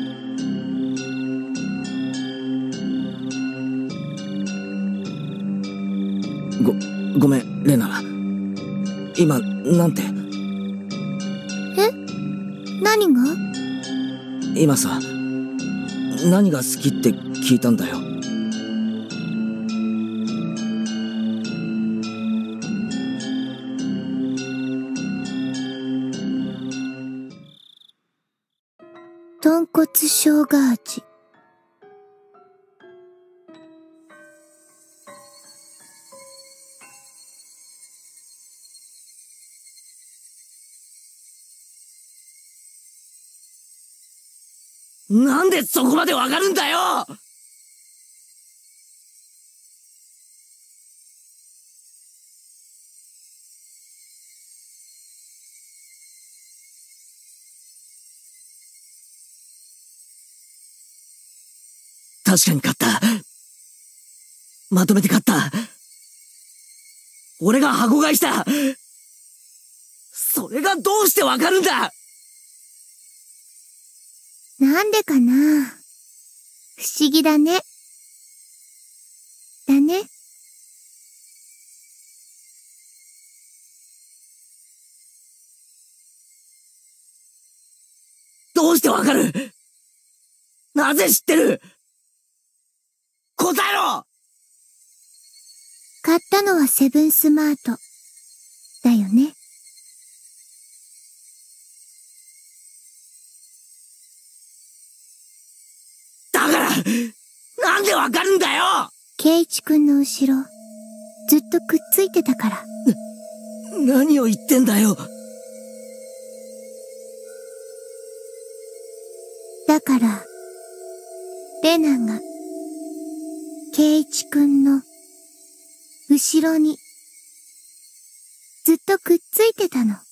ご、ごめん、レナ。今、なんて？ え？何が？ 今さ、何が好きって聞いたんだよ。 豚骨生姜味。 なんでそこまでわかるんだよ！ 確かに勝った。まとめて勝った。俺が箱買いした。それがどうしてわかるんだ。 なんでかな。不思議だね。だね。 どうしてわかる？なぜ知ってる？答えろ！ 買ったのはセブンスマート。だよね。 だから、なんでわかるんだよ！ 圭一くんの後ろ、ずっとくっついてたから。 な、何を言ってんだよ。 だから、レナが、圭一くんの、後ろに、ずっとくっついてたの。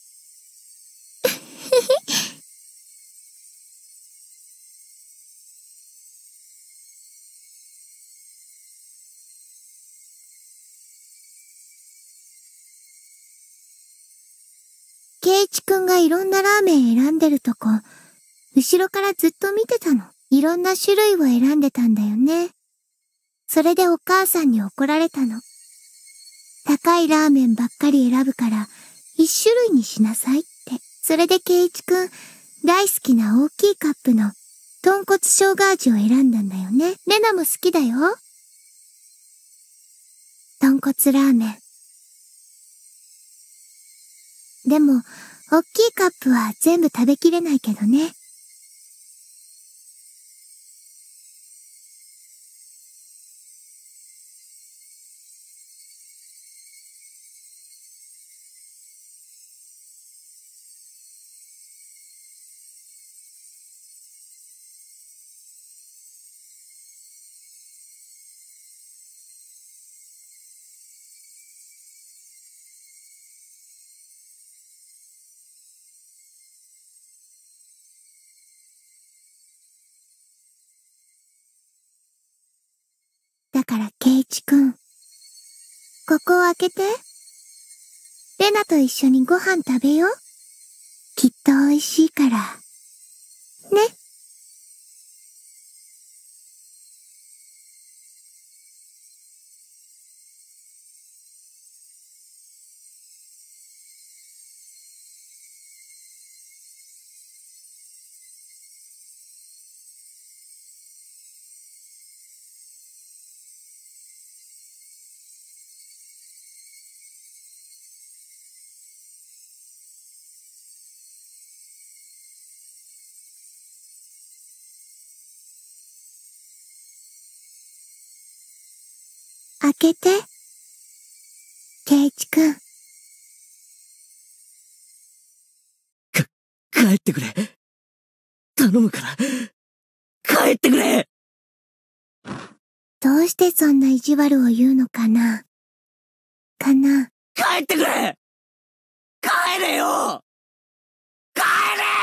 圭一くんがいろんなラーメン選んでるとこ、後ろからずっと見てたの。いろんな種類を選んでたんだよね。それでお母さんに怒られたの。高いラーメンばっかり選ぶから、一種類にしなさいって。それで圭一くん、大好きな大きいカップの、豚骨生姜味を選んだんだよね。レナも好きだよ。豚骨ラーメン。でも、大きいカップは全部食べきれないけどね。だから、圭一くん。ここを開けて。レナと一緒にご飯食べよう。きっと美味しいから。ね。開けて。圭一くん。 か、帰ってくれ。頼むから。帰ってくれ！ どうしてそんな意地悪を言うのかな？かな？ 帰ってくれ！帰れよ！帰れ！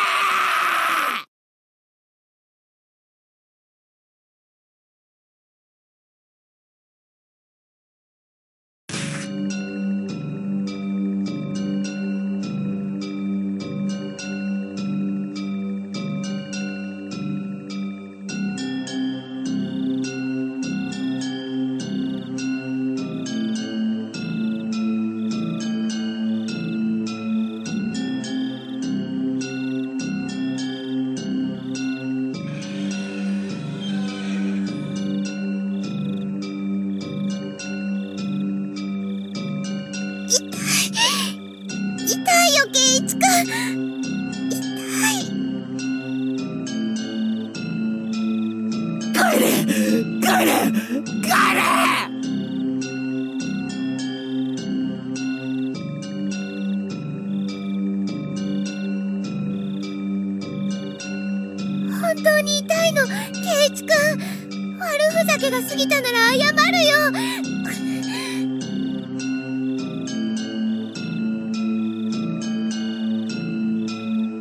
本当に痛いの、圭一くん。悪ふざけが過ぎたなら謝るよ。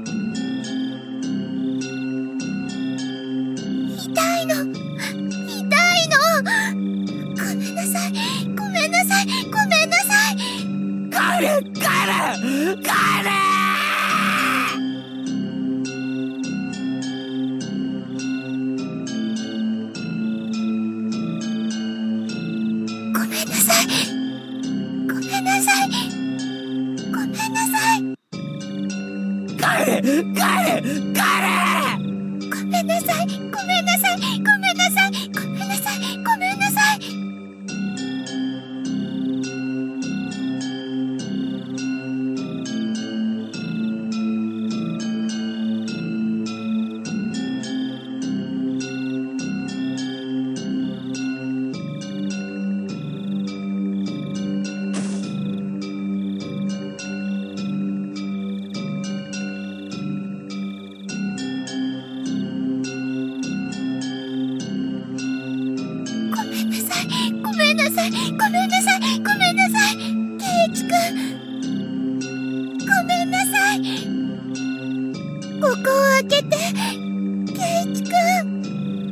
痛いの、痛さい。ごめんなさい。ごめんなさい。 帰れ帰れ帰れ。 ごめんなさい。ごめんなさい。ごめんなさい。ごめんなさい。ごめんなさい。ごめんなさい。ごめんなさい。ごめんなさい。圭一くん。ごめんなさい。ここを開けて。圭一くん。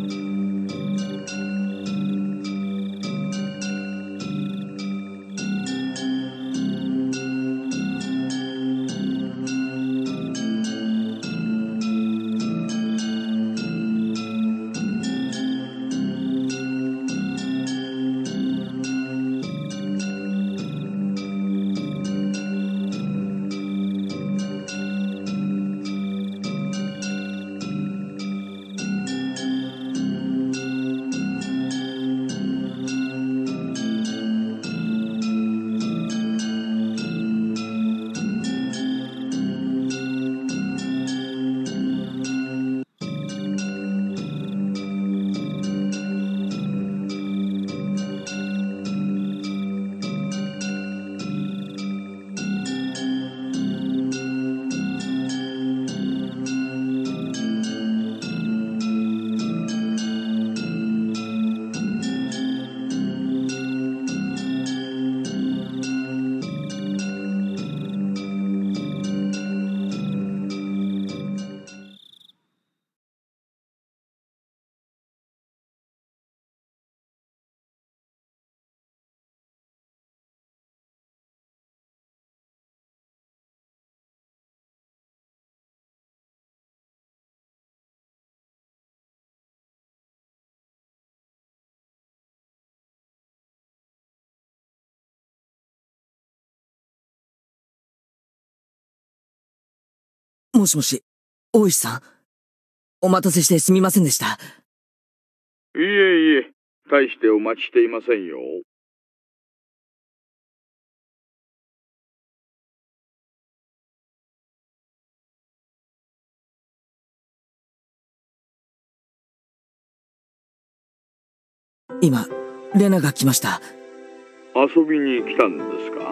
もしもし、大石さん。お待たせしてすみませんでした。 いえいえ、大してお待ちしていませんよ。 今、レナが来ました。 遊びに来たんですか？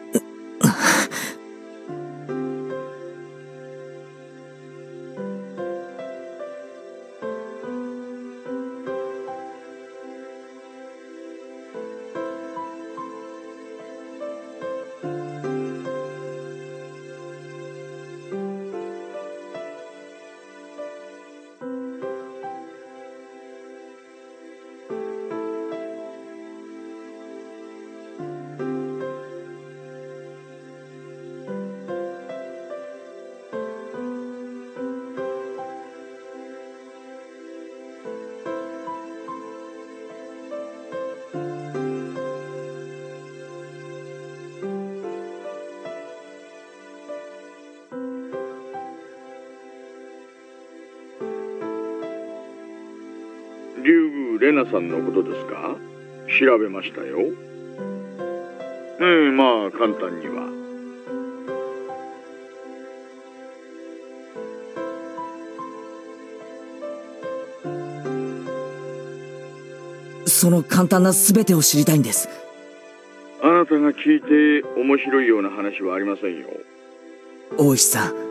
竜宮レナさんのことですか？調べましたよ。ええ、まあ簡単には。 その簡単な全てを知りたいんです。 あなたが聞いて面白いような話はありませんよ。 大石さん。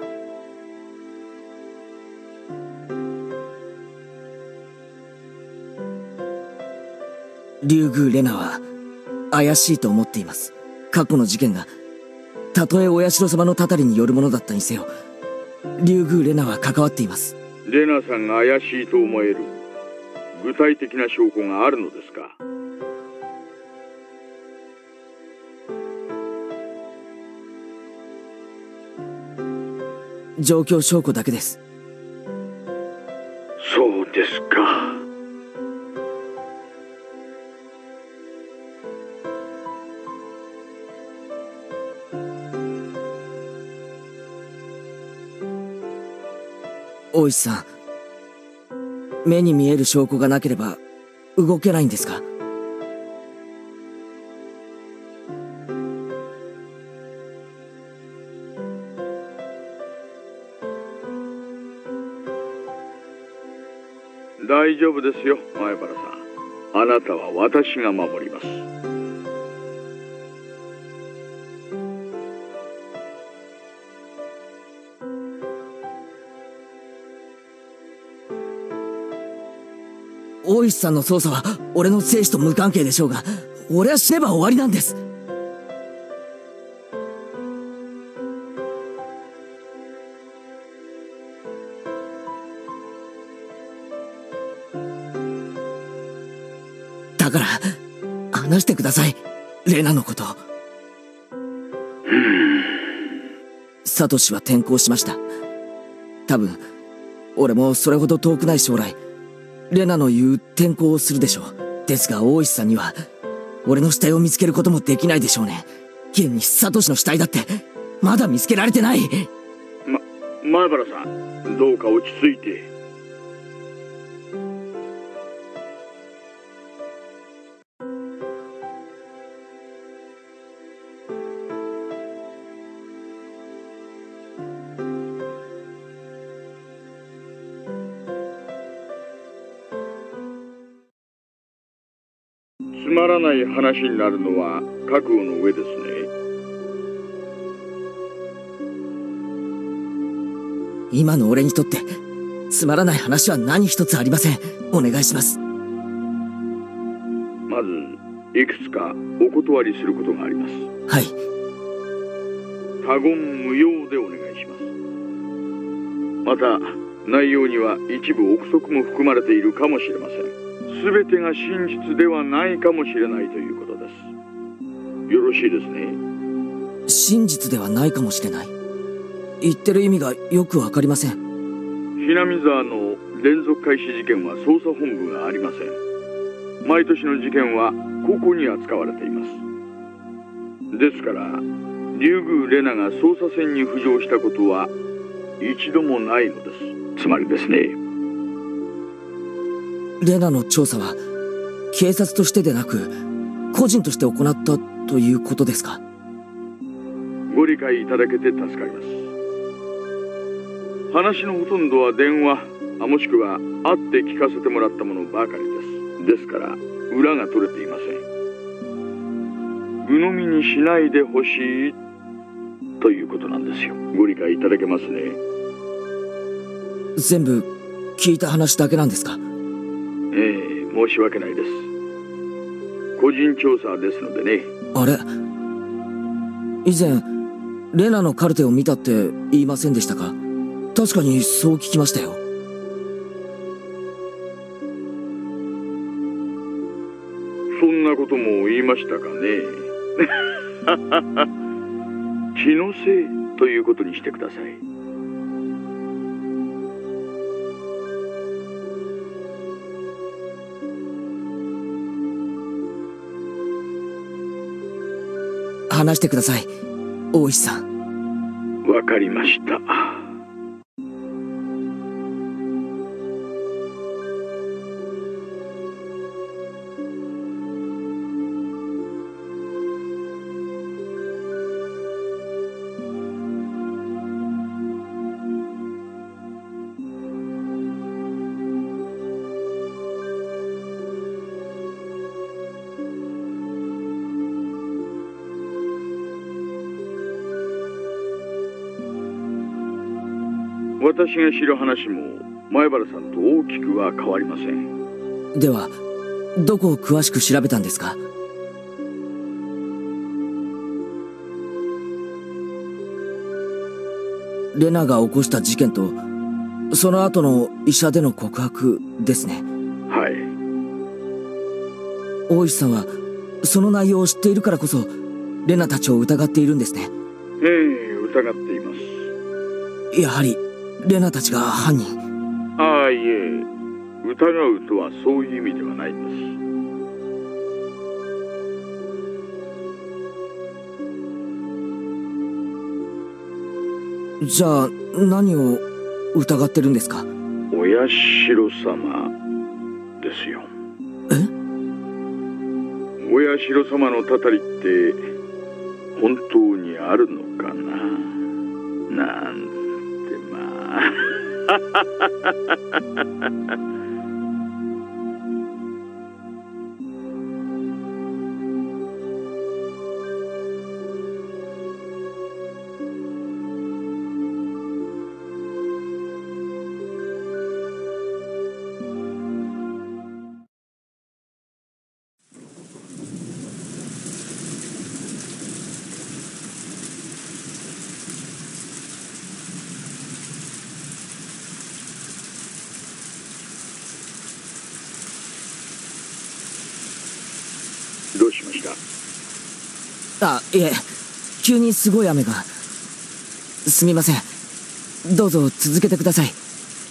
竜宮レナは怪しいと思っています。過去の事件がたとえお社様のたたりによるものだったにせよ、竜宮レナは関わっています。 レナさんが怪しいと思える具体的な証拠があるのですか？ 状況証拠だけです。 そうですか。 大石さん、目に見える証拠がなければ動けないんですか？ 大丈夫ですよ、前原さん。あなたは私が守ります。 大石さんの捜査は俺の生死と無関係でしょうが、俺は死ねば終わりなんです。だから話してください、レナのこと。サトシは転校しました。多分俺もそれほど遠くない将来レナの言う転校をするでしょう。ですが大石さんには俺の死体を見つけることもできないでしょうね。現にサトシの死体だってまだ見つけられてない。 ま、前原さん、どうか落ち着いて。つまらない話になるのは覚悟の上ですね。 今の俺にとってつまらない話は何一つありません。お願いします。 まずいくつかお断りすることがあります。 はい。 他言無用でお願いします。また内容には一部憶測も含まれているかもしれません。全てが真実ではないかもしれないということです。よろしいですね。 真実ではないかもしれない。言ってる意味がよくわかりません。 ひなみ沢の連続開始事件は捜査本部がありません。毎年の事件は個々に扱われています。ですから竜宮レナが捜査線に浮上したことは一度もないのです。つまりですね、 レナの調査は警察としてでなく個人として行ったということですか？ ご理解いただけて助かります。話のほとんどは電話、あもしくは会って聞かせてもらったものばかりです。ですから裏が取れていません。鵜呑みにしないでほしいということなんですよ。ご理解いただけますね。 全部聞いた話だけなんですか？ ええ、申し訳ないです。個人調査ですのでね。 あれ、以前レナのカルテを見たって言いませんでしたか？確かにそう聞きましたよ。 そんなことも言いましたかね。気のせいということにしてください。 話してください、大石さん。 わかりました。私が知る話も前原さんと大きくは変わりません。 ではどこを詳しく調べたんですか？レナが起こした事件とその後の医者での告白ですね。 はい。 大石さんはその内容を知っているからこそレナたちを疑っているんですね。 ええ、疑っています。 やはりレナたちが犯人。 ああ、いえ、疑うとはそういう意味ではないんです。 じゃあ何を？ 疑ってるんですか？ お社様ですよ。 え？ お社様のたたりって本当にあるのかななんてまあどうしました？ あ、いえ、急にすごい雨が。すみません。どうぞ続けてください。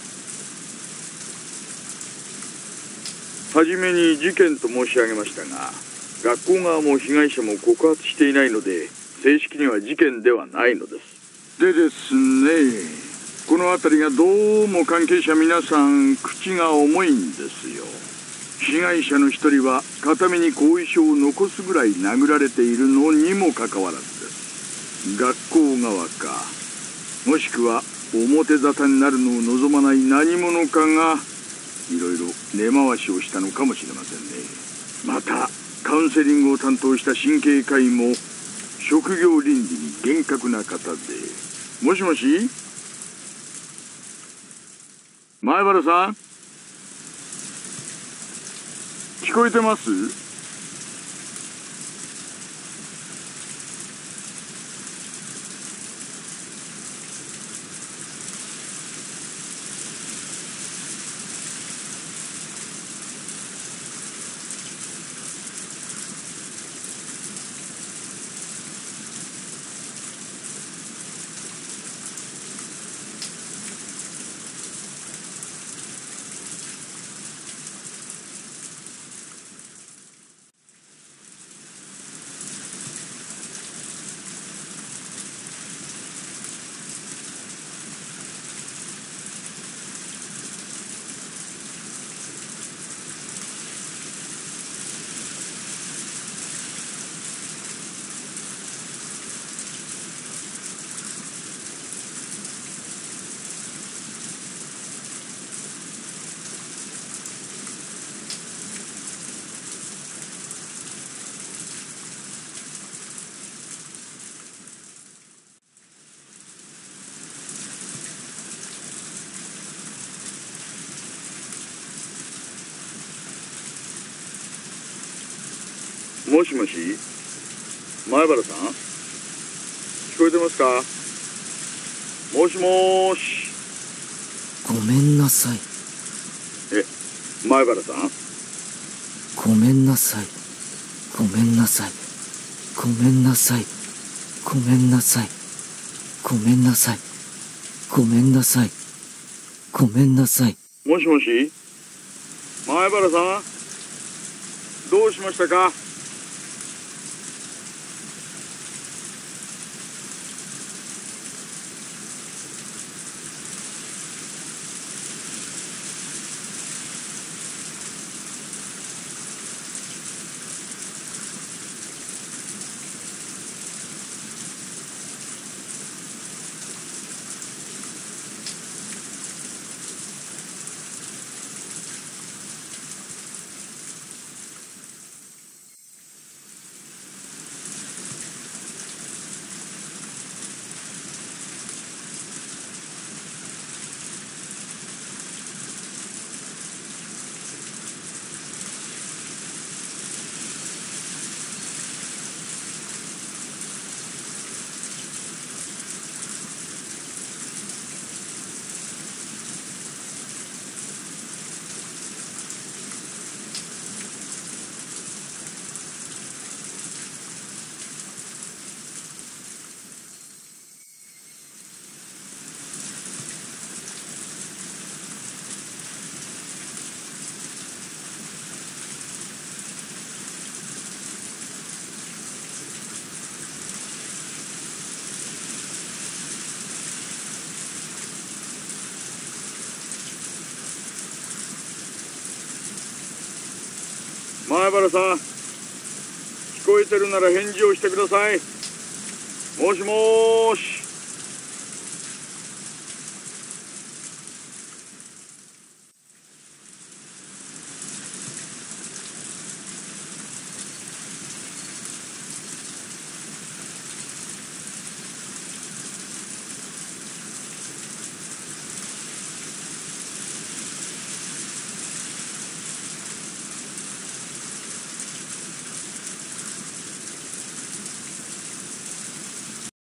はじめに事件と申し上げましたが、学校側も被害者も告発していないので、正式には事件ではないのです。でですね、この辺りがどうも関係者皆さん口が重いんですよ。被害者の一人は片目に後遺症を残すぐらい殴られているのにもかかわらずです。学校側か、もしくは表沙汰になるのを望まない何者かがいろいろ根回しをしたのかもしれませんね。またカウンセリングを担当した神経科医も職業倫理に厳格な方で。もしもし、前原さん、聞こえてます？もしもし、前原さん、聞こえてますか？もしもーし。 ごめんなさい。 え、前原さん？ ごめんなさい。ごめんなさい。ごめんなさい。ごめんなさい。ごめんなさい。ごめんなさい。ごめんなさい。 もしもし、前原さん、どうしましたか？ 前原さん、聞こえてるなら返事をしてください。もしもーし。